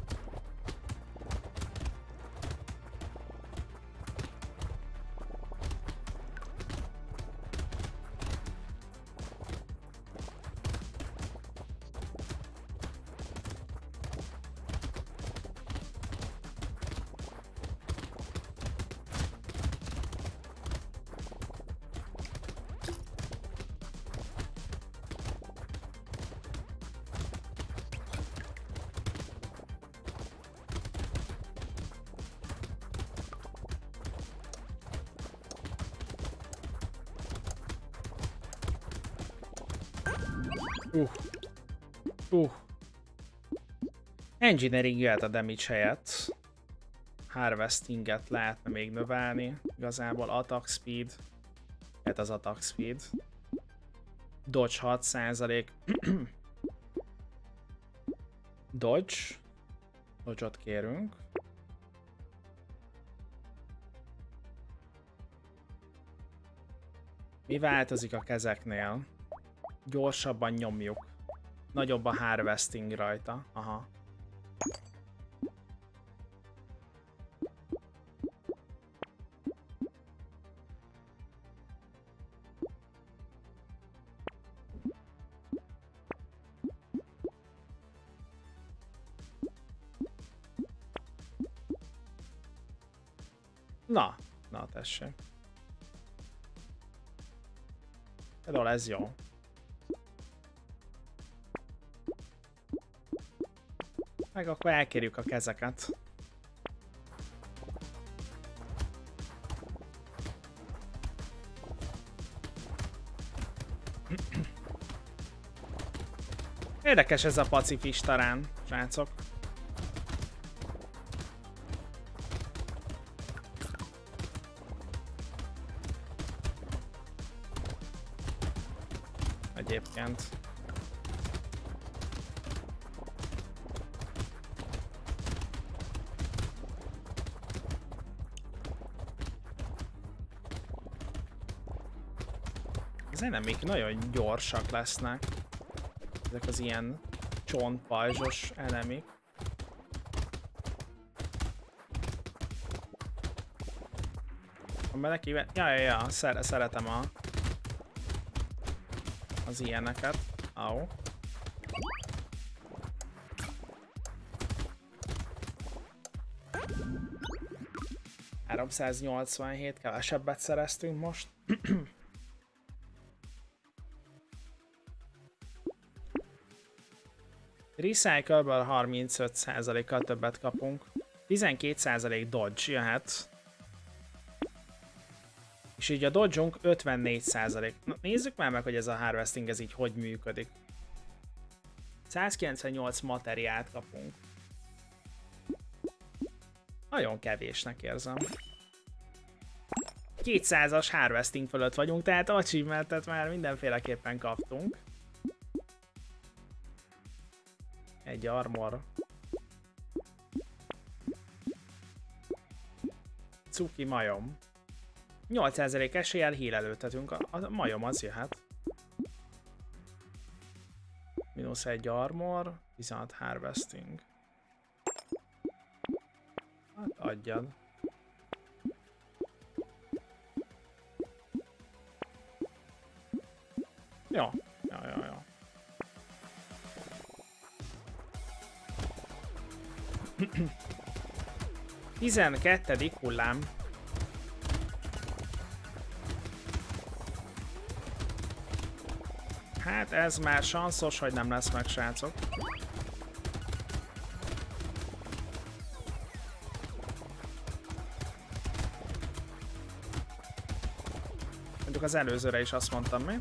Engineering jöhet a damage helyett. Harvestinget lehetne még növelni. Igazából attack speed. Hát az attack speed. Dodge 6%. Dodge. Dodge-ot kérünk. Mi változik a kezeknél? Gyorsabban nyomjuk. Nagyobb a harvesting rajta. Aha. Na, na tessék. Például ez jó. Meg akkor elkérjük a kezeket. Érdekes ez a pacifista rán, srácok. Egyébként. Az enemik nagyon gyorsak lesznek. Ezek az ilyen csontpajzsos enemik. Neki... Ja, szeretem az ilyeneket. Au. $387, kevesebbet szereztünk most. Recycle-ből 35%-kal többet kapunk. 12% dodge jöhet. És így a dodge-unk 54%. Na, nézzük már meg, hogy ez a harvesting ez így hogy működik. 198 materiált kapunk. Nagyon kevésnek érzem. 200-as harvesting fölött vagyunk, tehát achievementet már mindenféleképpen kaptunk. Egy armor. Cuki majom. 8% eséllyel hílelőtetünk, a majom az jöhet. -1 armor, 16 harvesting. Hát adjad. Ja. 12. hullám. Hát ez már sanszos, hogy nem lesz meg, srácok. Mondjuk az előzőre is azt mondtam, mi?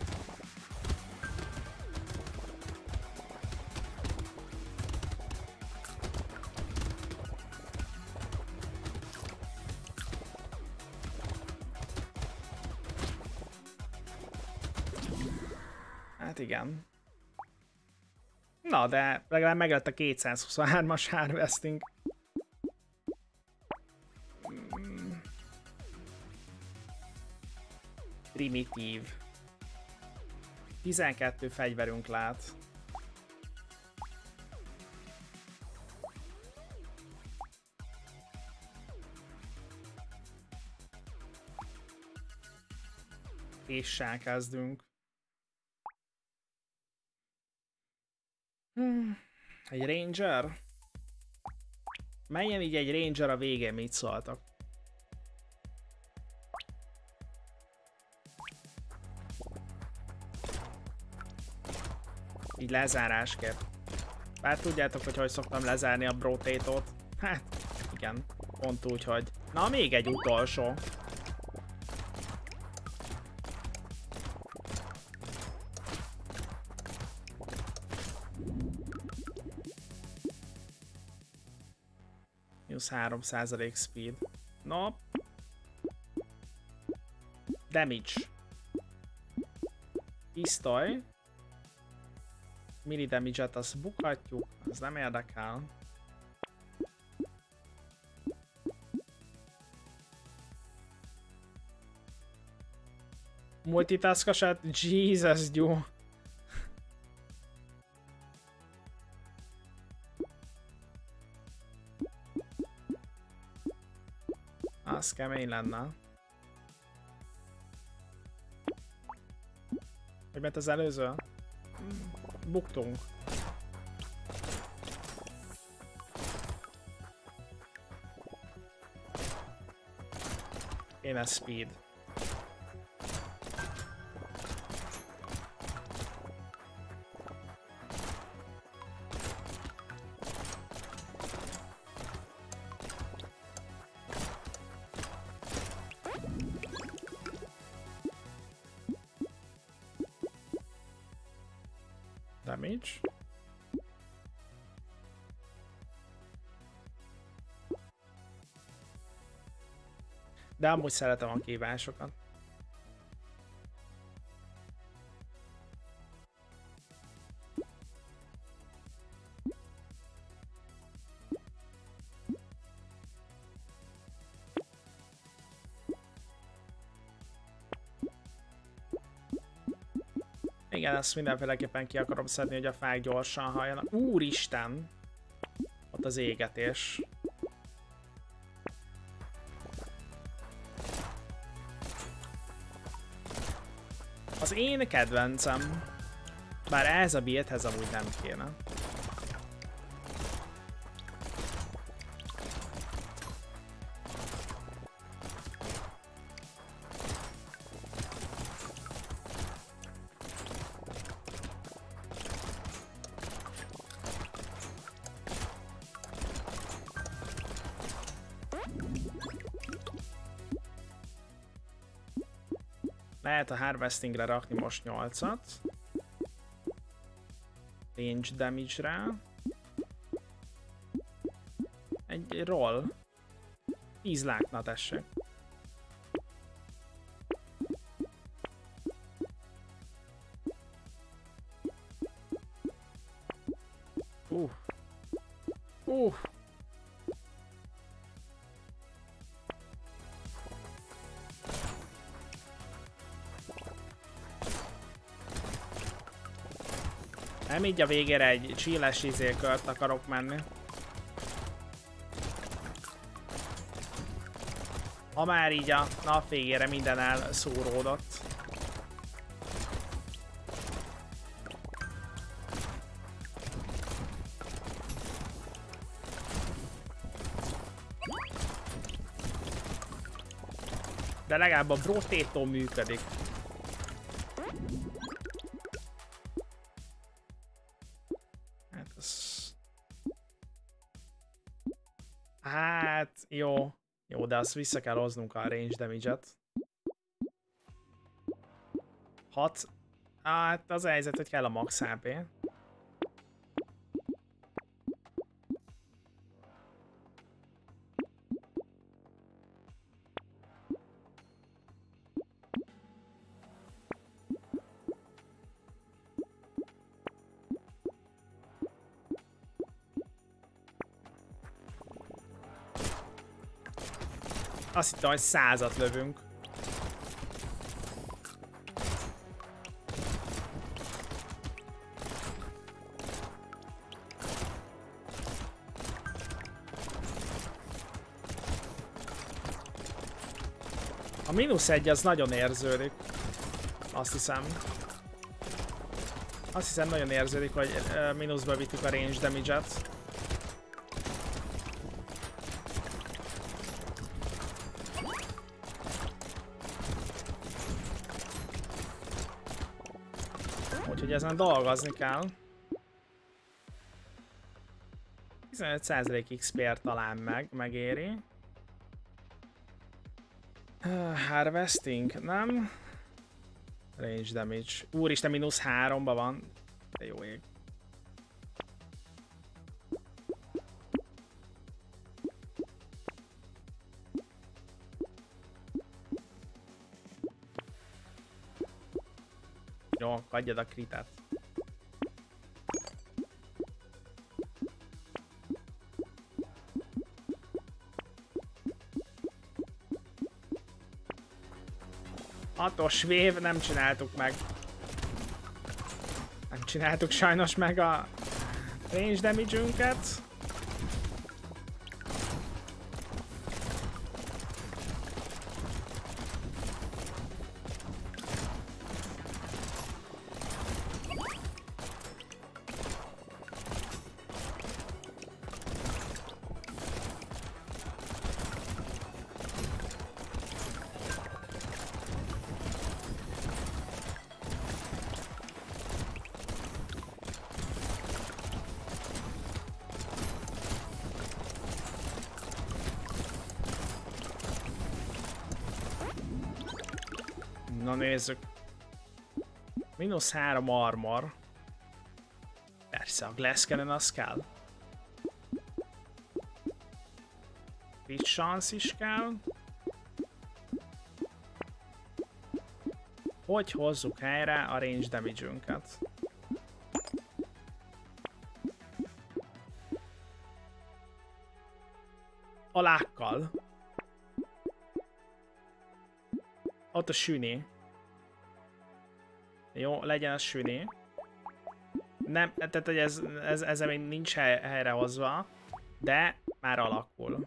Igen. Na, de legalább meglett a 223-as harvesting. Primitív. 12 fegyverünk lát. Késsel kezdünk. Egy ranger? Menjen így egy ranger a végén, mit szóltak? Így lezárásképp. Bár tudjátok, hogy szoktam lezárni a brotétót? Hát, igen. Pont úgy, hogy... Na, még egy utolsó. -3% speed. No. Damage. Pisztoly. Mini damage-et azt bukhatjuk, az nem érdekel. Multitaskosat? Jesus, Gyu. Az kemény lenne. Hogy ment az előző? Buktunk. Kéne speed. Damage. De amúgy szeretem a kívásokat. Igen, ezt mindenféleképpen ki akarom szedni, hogy a fák gyorsan halljanak. Úristen! Ott az égetés. Az én kedvencem. Bár ez a buildhez amúgy nem kéne. Lehet a harvestingre rakni most 8-at. Range damage-re. Egy roll. 10 lákna, tessék. Nem így a végére egy chilles izékört akarok menni. Ha már így a nap végére minden elszóródott. De legalább a brotétó működik. Hát, jó. Jó, de azt vissza kell hoznunk a range damage-et. 6. Hát az a helyzet, hogy kell a max HP. Azt hittem, hogy 100-at lövünk. A -1 az nagyon érződik. Azt hiszem. Azt hiszem nagyon érződik, hogy mínuszba vittük a range damage-et. Úgyhogy ezen dolgozni kell. 15% XP-ért talán megéri. Harvesting, nem? Range damage. Úristen, -3-ba van. De jó ég. Jó, adjad a kritet. Hatos wave, nem csináltuk meg. Nem csináltuk sajnos meg a range damage-ünket. Na nézzük. -3 armor. Persze, a Glass Cannon az kell. Crit chance is kell. Hogy hozzuk helyre a range damage-ünket? A lákkal. Ott a süni. Jó, legyen a süni. Nem, tehát hogy ez még nincs helyrehozva, de már alakul.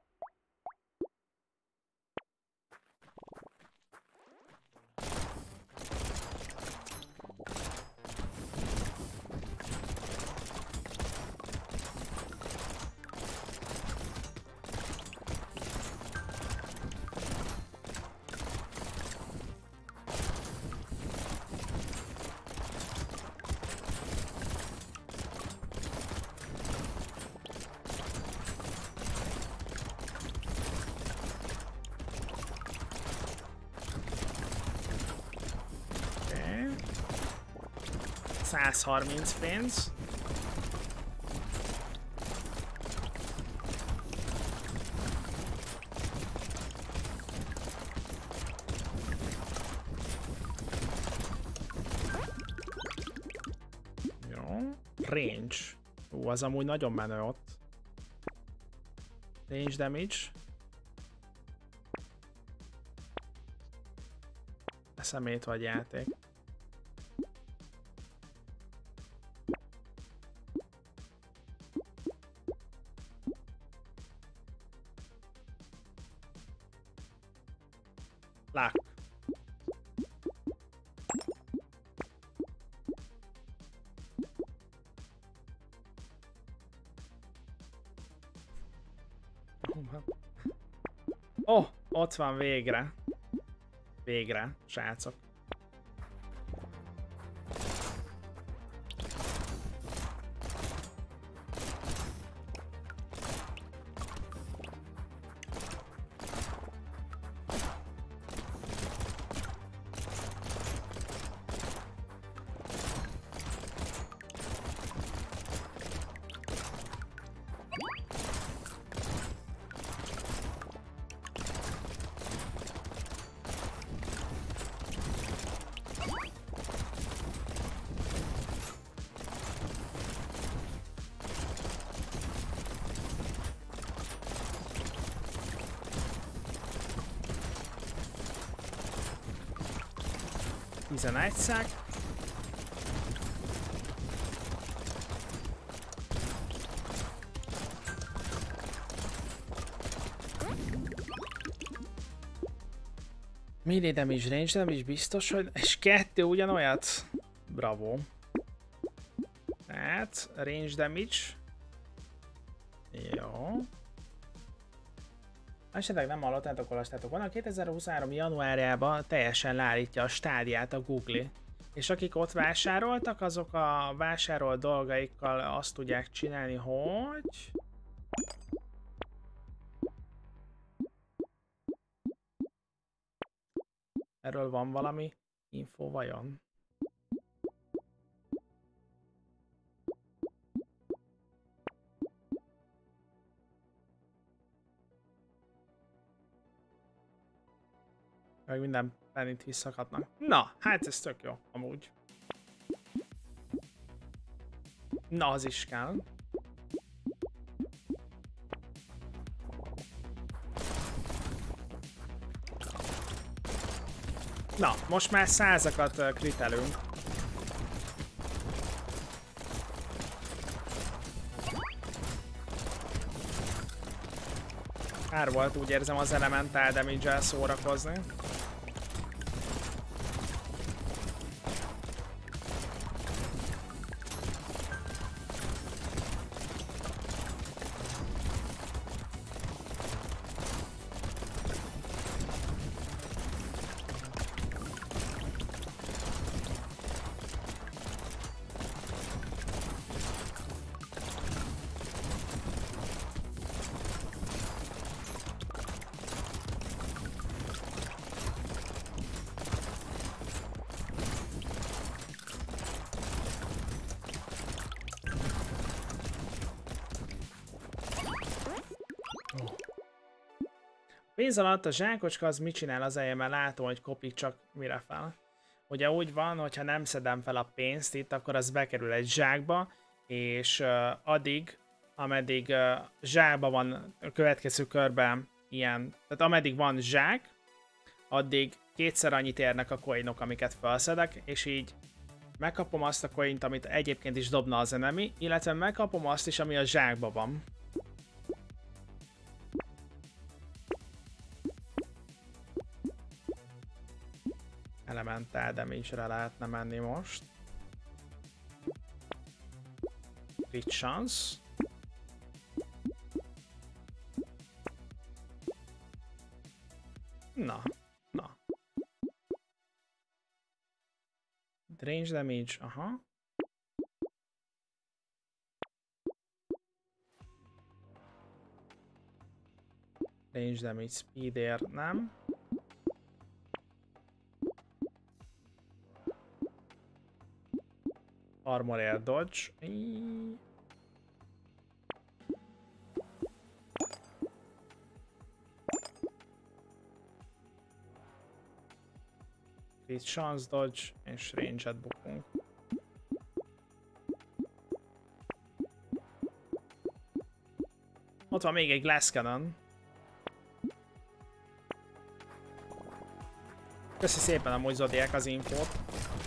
Okay. 130 pénz. Jó. Range. Az amúgy nagyon menő ott. Range damage. Szemét vagy játék. Luck. Oh, ott van végre. Végre, srácok. Tizenegy szák. Melee damage, range damage biztos, hogy... És 2 ugyanolyat? Bravo. Tehát, range damage. Jó. Esetleg nem hallottátok, olvastátok volna, 2023. januárjában teljesen leállítja a stádiát a Google. És akik ott vásároltak, azok a vásárolt dolgaikkal azt tudják csinálni, hogy... Erről van valami info vajon? Meg minden pennyt visszakapnak. Na, hát ez tök jó, amúgy. Na, az is kell. Na, most már 100-akat kritelünk. Kár volt, úgy érzem, az elementál damage-el szórakozni. Pénz alatt a zsákocska az mit csinál az elején, mert látom, hogy kopik csak mire fel. Ugye úgy van, hogyha nem szedem fel a pénzt itt, akkor az bekerül egy zsákba, és addig, ameddig zsákban van a következő körben ilyen, tehát ameddig van zsák, addig kétszer annyit érnek a coinok, amiket felszedek, és így megkapom azt a coint, amit egyébként is dobna az enemy, illetve megkapom azt is, ami a zsákban van. Elemental damage-re lehetne menni most. Crit chance. Na. Range damage, aha. Range damage, speedért nem. Armor air dodge. Crit chance dodge és range-et bukunk. Ott van még egy glass cannon. Köszi szépen amúgy Zodiac az infót.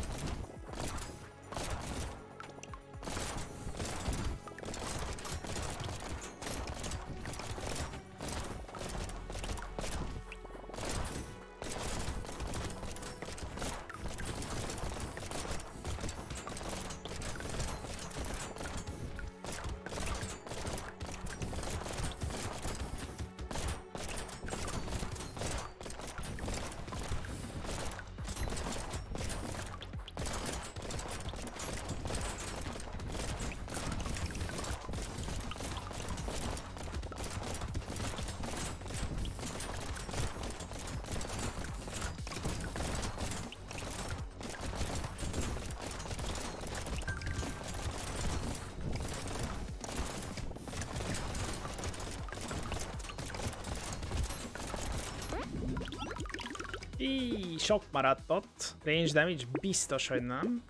Sok maradt ott. Range damage biztos, hogy nem.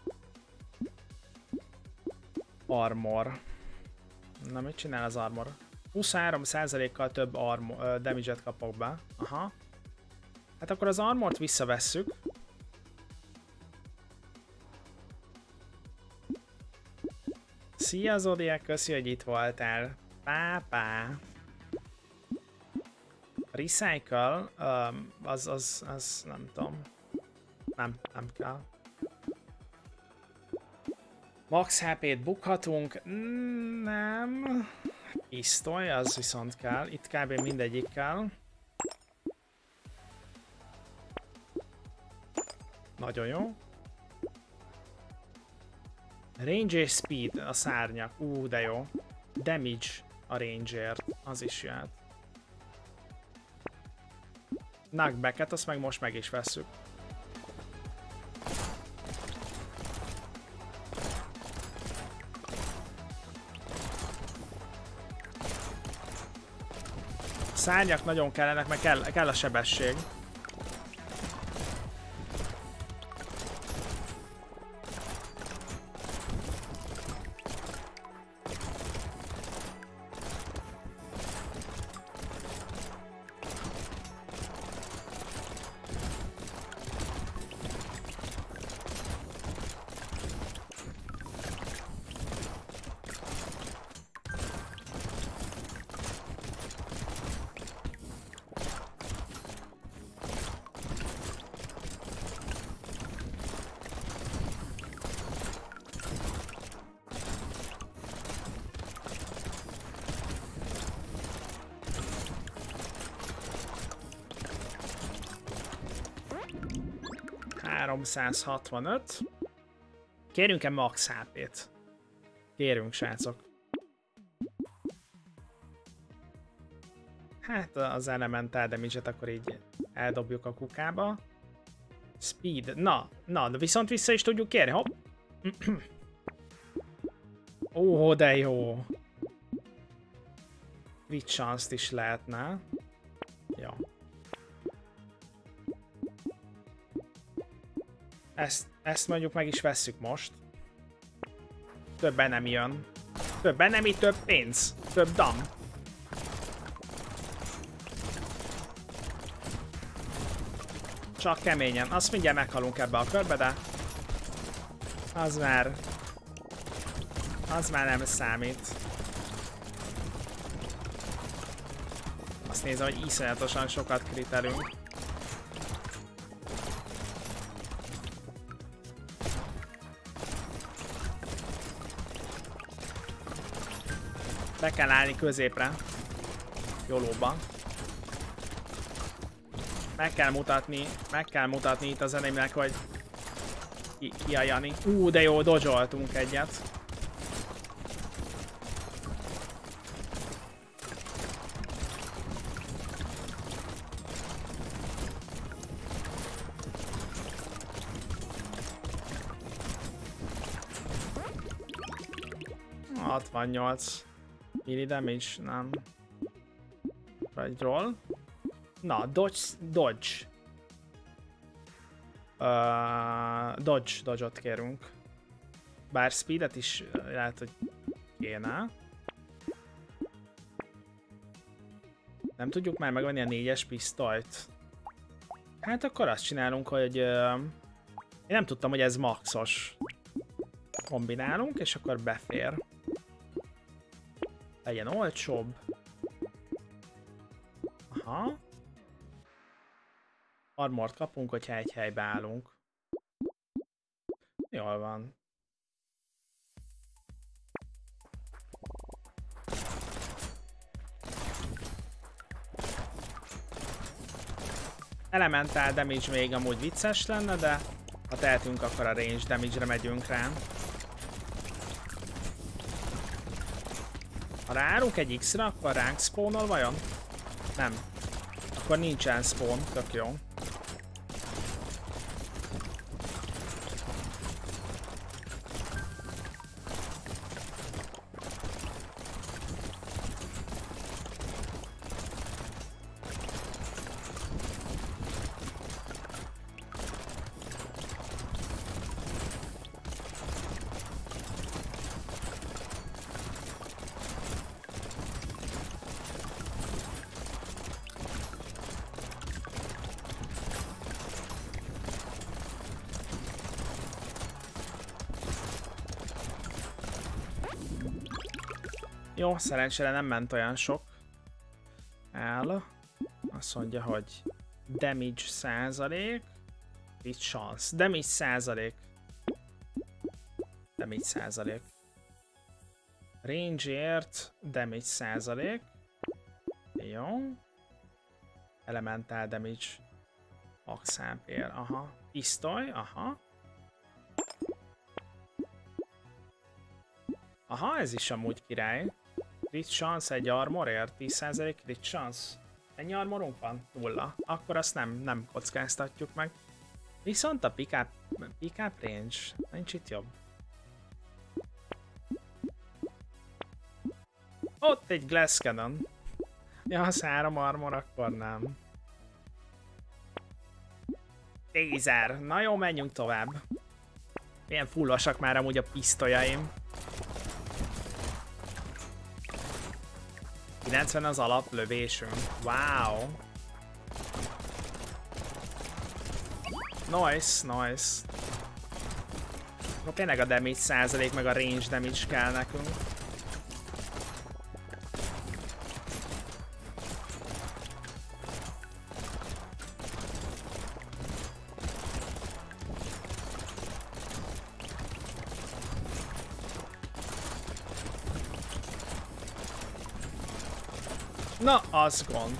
Armor. Na, mit csinál az armor? 23%-kal több damage-et kapok be. Aha. Hát akkor az armort visszavesszük. Szia Zodiac, köszi, hogy itt voltál. Pápá. Recycle, az nem tudom. Nem kell. Max HP-t bukhatunk. Nem. Pisztoly, az viszont kell. Itt kb. Mindegyik kell. Nagyon jó. Range és speed a szárnyak. De jó. Damage a rangeért. Az is jöhet. Knockback-et, azt meg most meg is vesszük. Szárnyak nagyon kellenek, meg kell a sebesség. ...365. Kérünk-e max HP-t? Kérünk, srácok. Hát az elemental damage-et akkor így eldobjuk a kukába. Speed. Na, de viszont vissza is tudjuk kérni. Hopp. Ó, de jó. Crit chance-t is lehetne. Jó. Ezt mondjuk meg is vesszük most. Többen nem jön. Több enemi, több pénz. Több dam. Csak keményen. Azt mindjárt meghalunk ebbe a körbe, de... Az már nem számít. Azt nézem, hogy iszonyatosan sokat kritelünk. Be kell állni középre. Jólóban. Meg kell mutatni itt az enemnek, hogy ki a Jani. De jó, dodge-oltunk egyet. A 68 milli damage, nem. Vagy roll. Na, dodge. Dodge-ot kérünk. Bár speedet is lehet, hogy kéne. Nem tudjuk már megvenni a 4-es pisztolyt. Hát akkor azt csinálunk, hogy... Én nem tudtam, hogy ez maxos. Kombinálunk, és akkor befér. Legyen olcsóbb. Aha. Armort kapunk, hogyha egy helybe állunk. Jól van. Elemental damage még amúgy vicces lenne, de ha tehetünk, akkor a range damage-re megyünk rá. Ha ráárunk egy X-re, akkor ránk spawnol vajon? Nem. Akkor nincsen spawn, tök jó. Jó, szerencsére nem ment olyan sok. Azt mondja, hogy damage százalék. Itt chance. Damage százalék. Damage százalék. Rangeért damage százalék. Jó. Elemental damage. Max HP-ér. Aha. Pisztoly. Aha. Aha, ez is amúgy király. Crit chance egy armorért, 10% crit chance. Ennyi armorunk van? 0. Akkor azt nem kockáztatjuk meg. Viszont a pick-up range nincs itt jobb. Ott egy glass cannon. Ja, az 3 armor, akkor nem. Taser. Na jó, menjünk tovább. Ilyen fullosak már amúgy a pisztolyaim. 90 az alaplövésünk. Wow. Nice, nice. Akkor tényleg a damage százalék meg a range damage kell nekünk. Na, az gond.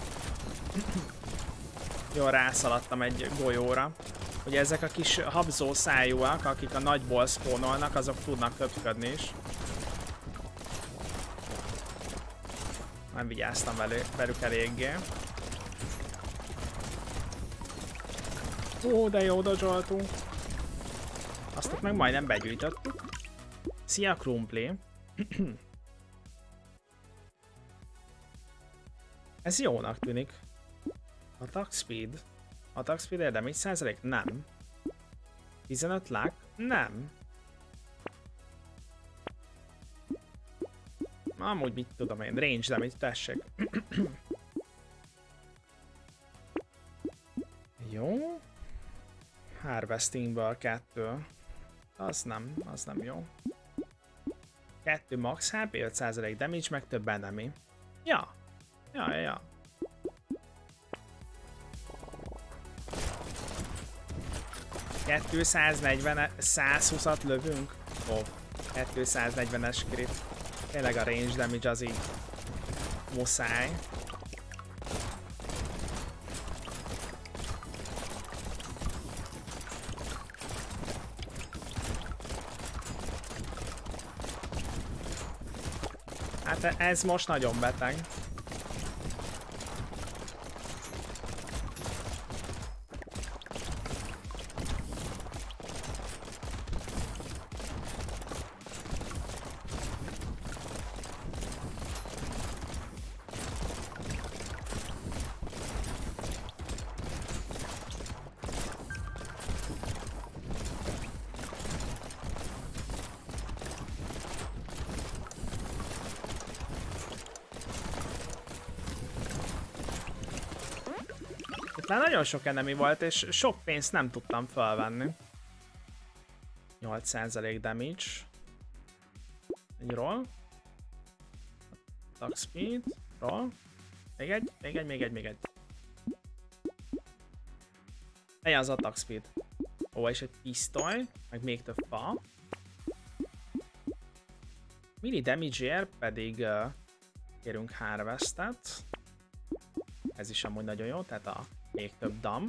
Jó, rászaladtam egy golyóra. Ugye ezek a kis habzó szájúak, akik a nagyból spawnolnak, azok tudnak köpködni is. Nem vigyáztam velük eléggé. Ó, de jó dodge-oltunk. Azt ott meg majdnem begyűjtöttük. Szia, krumpli. Ez jónak tűnik. Attack speed. Attack speed damage százalék? Nem. 15 luck? Nem. Amúgy mit tudom én, range damage, tessék. Jó. Harvestingből 2. Az nem jó. 2 max HP, 5% damage, meg több enemy. Ja. 240, 120-at lövünk. Ó, 240-es crit. Tényleg a range damage az így muszáj. Hát ez most nagyon beteg. Már nagyon sok enemy volt, és sok pénzt nem tudtam felvenni. 8% damage. Egyről. Attack speed. Ról. Még egy. Legyen az attack speed. Ó, és egy pisztoly, meg még több fa. Mini damage-ért pedig kérünk harvestet. Ez is amúgy nagyon jó, tehát a még több dam.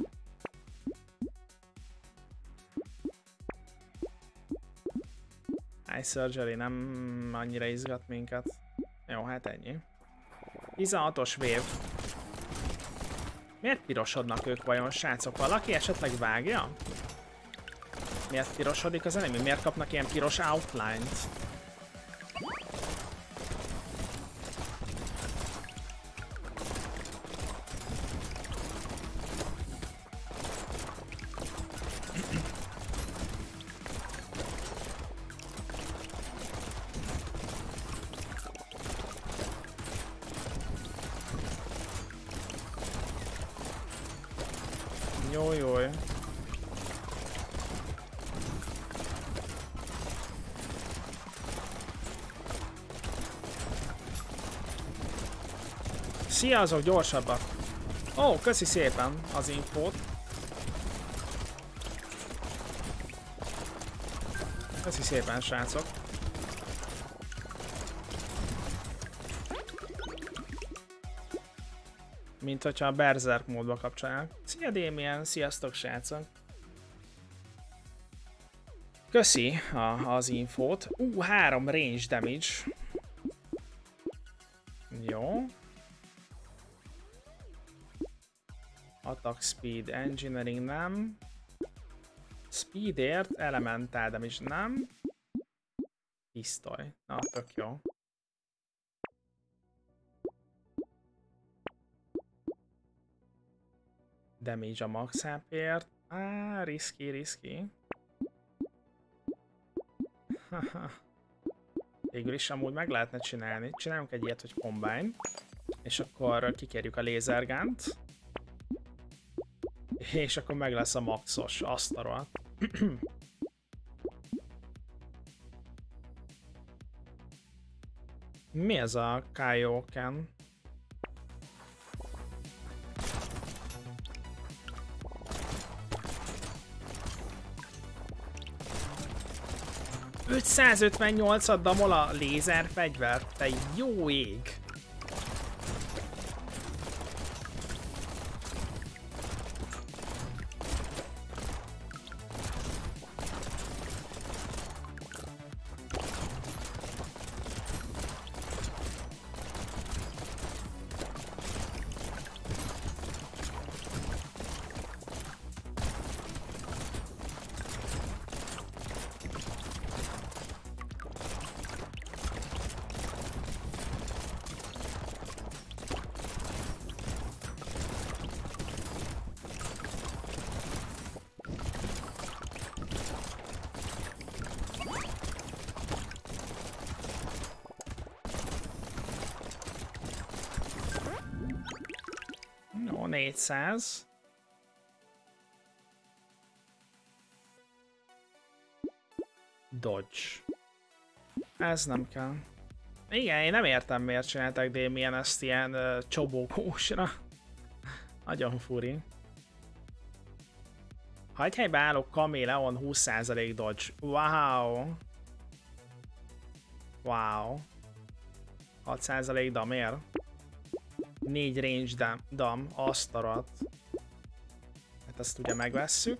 Eye surgery nem annyira izgat minket. Jó, hát ennyi. 16-os wave. Miért pirosodnak ők vajon, srácok? Valaki esetleg vágja? Miért pirosodik az enemy? Miért kapnak ilyen piros outline-t? Jó. Szia, azok gyorsabbak. Ó, köszi szépen az infót. Köszi szépen, srácok. Mint hogyha a Berserk módba kapcsolják. Szia Damien, sziasztok srácok! Köszi az infót. 3 range damage. Jó. Attack speed, engineering nem. Speedért, elemental damage nem. Pisztoly. Na, tök jó. Damage a max HP-ért. Risky. Végül is amúgy meg lehetne csinálni. Csináljunk egy ilyet, hogy combine. És akkor kikérjük a laser gun-t. És akkor meg lesz a maxos, azt a rohadt. Mi ez a Kaioken? $558 damol a lézerfegyver, te jó ég! 400. Dodge. Ez nem kell. Igen, én nem értem, miért csináltak Damien ezt ilyen csobókósra. Nagyon furi. Ha egy helyben állok, Kameleon 20% dodge. Wow. Wow. 6% damér. 4 range dam, azt arat. Hát ezt ugye megvesszük.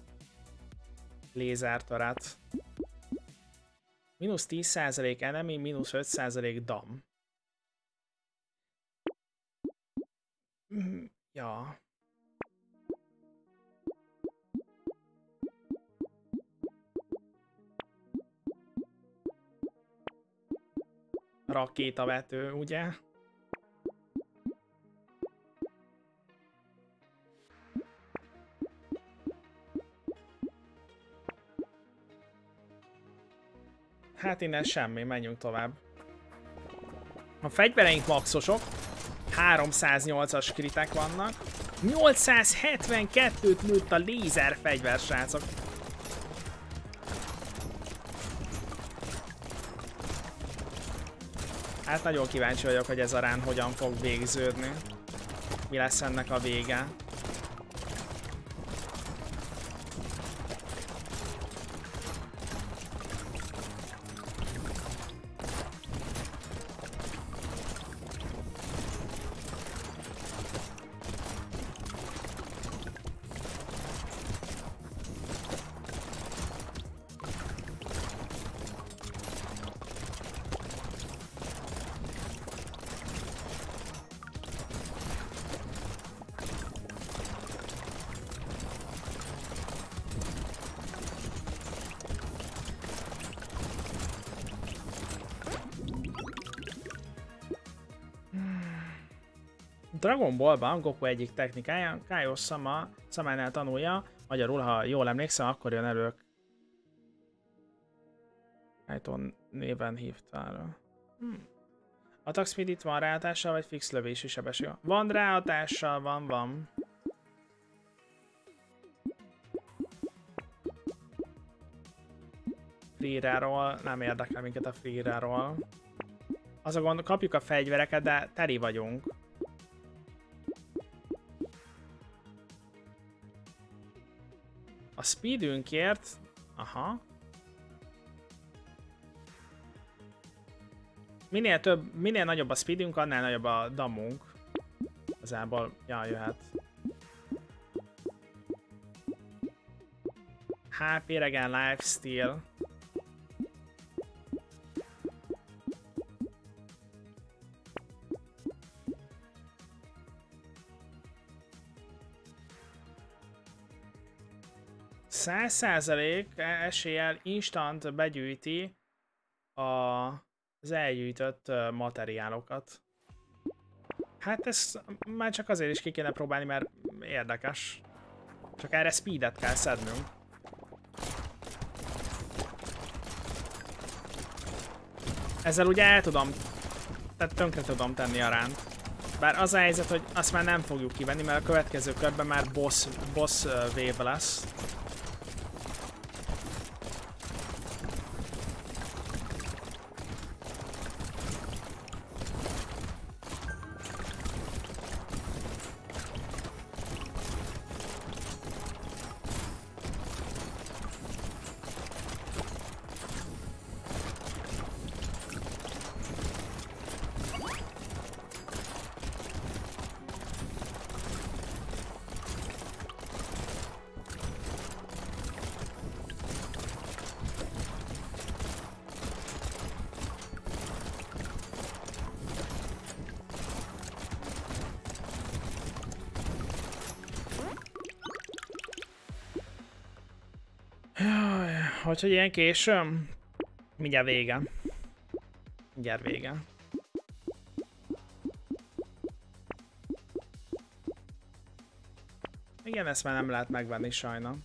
Lézertörát. Mínusz 10% enemy, mínusz 5% dam. Ja. Rakétavető, ugye? Hát innen semmi, menjünk tovább. A fegyvereink maxosok. 308-as kritek vannak. 872-t lőtt a lézer fegyver, srácok. Hát nagyon kíváncsi vagyok, hogy ez a rán hogyan fog végződni. Mi lesz ennek a vége. Dragon Ballban Goku egyik technikája Kaios Samánál tanulja, magyarul, ha jól emlékszem, akkor jön elő. Kaito néven hívtál. Attack speed itt van ráhatással, vagy fix lövési sebesség? Van ráhatással, van. Free-ról, nem érdekel minket a free-ról. Az a gond, kapjuk a fegyvereket, de teri vagyunk. A speedünkért... Aha. Minél nagyobb a speedünk, annál nagyobb a damunk. Igazából, ja, jöhet. HP, regen, lifesteal. %100% eséllyel instant begyűjti az elgyűjtött materiálokat. Hát ezt már csak azért is ki kéne próbálni, mert érdekes. Csak erre speedet kell szednünk. Ezzel ugye tehát tönkre tudom tenni a ránt. Bár az a helyzet, hogy azt már nem fogjuk kivenni, mert a következő körben már boss wave lesz. Hogy ilyen későn? Mindjárt vége. Mindjárt vége. Igen, ezt már nem lehet megvenni sajna.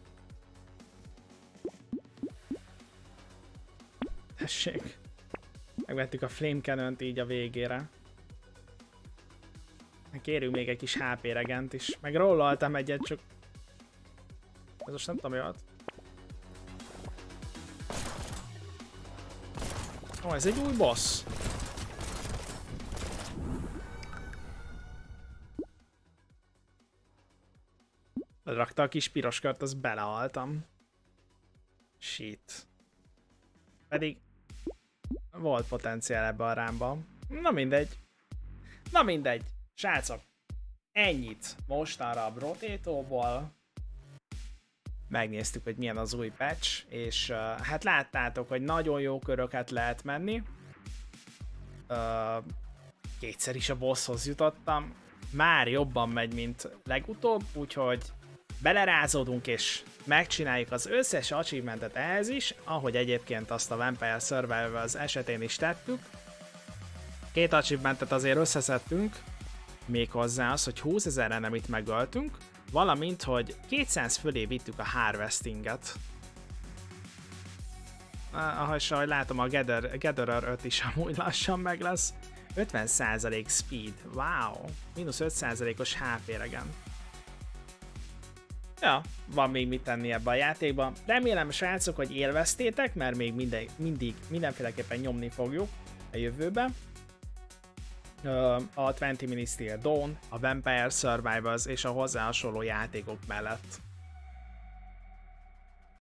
Tessék. Megvettük a Flame Cannon-t így a végére. Kérünk még egy kis HP regent is. Meg rollaltam egyet, csak... Ez most nem tudom, mi volt. Ó, ez egy új boss. Rakta a kis piros kört, az belehaltam. Shit. Pedig volt potenciál ebbe a rámba. Na mindegy. Na mindegy. Srácok, ennyit mostanra a Brotétóból. Megnéztük, hogy milyen az új patch, és hát láttátok, hogy nagyon jó köröket lehet menni. Kétszer is a bosshoz jutottam. Már jobban megy, mint legutóbb, úgyhogy belerázódunk és megcsináljuk az összes achievementet ehhez is, ahogy egyébként azt a Vampire Survivors esetén is tettük. 2 achievementet azért összeszedtünk, méghozzá az, hogy 20 000 enemit megöltünk, valamint, hogy 200 fölé vittük a Harvestinget. Ahogy látom, a Gatherer 5 is amúgy lassan meg lesz. 50% speed, wow, mínusz 5%-os HP regen. Ja, van még mit tenni ebbe a játékban. Remélem, srácok, hogy élveztétek, mert még mindenféleképpen nyomni fogjuk a jövőben. A 20 Minutes Till Dawn, a Vampire Survivors és a hozzá hasonló játékok mellett.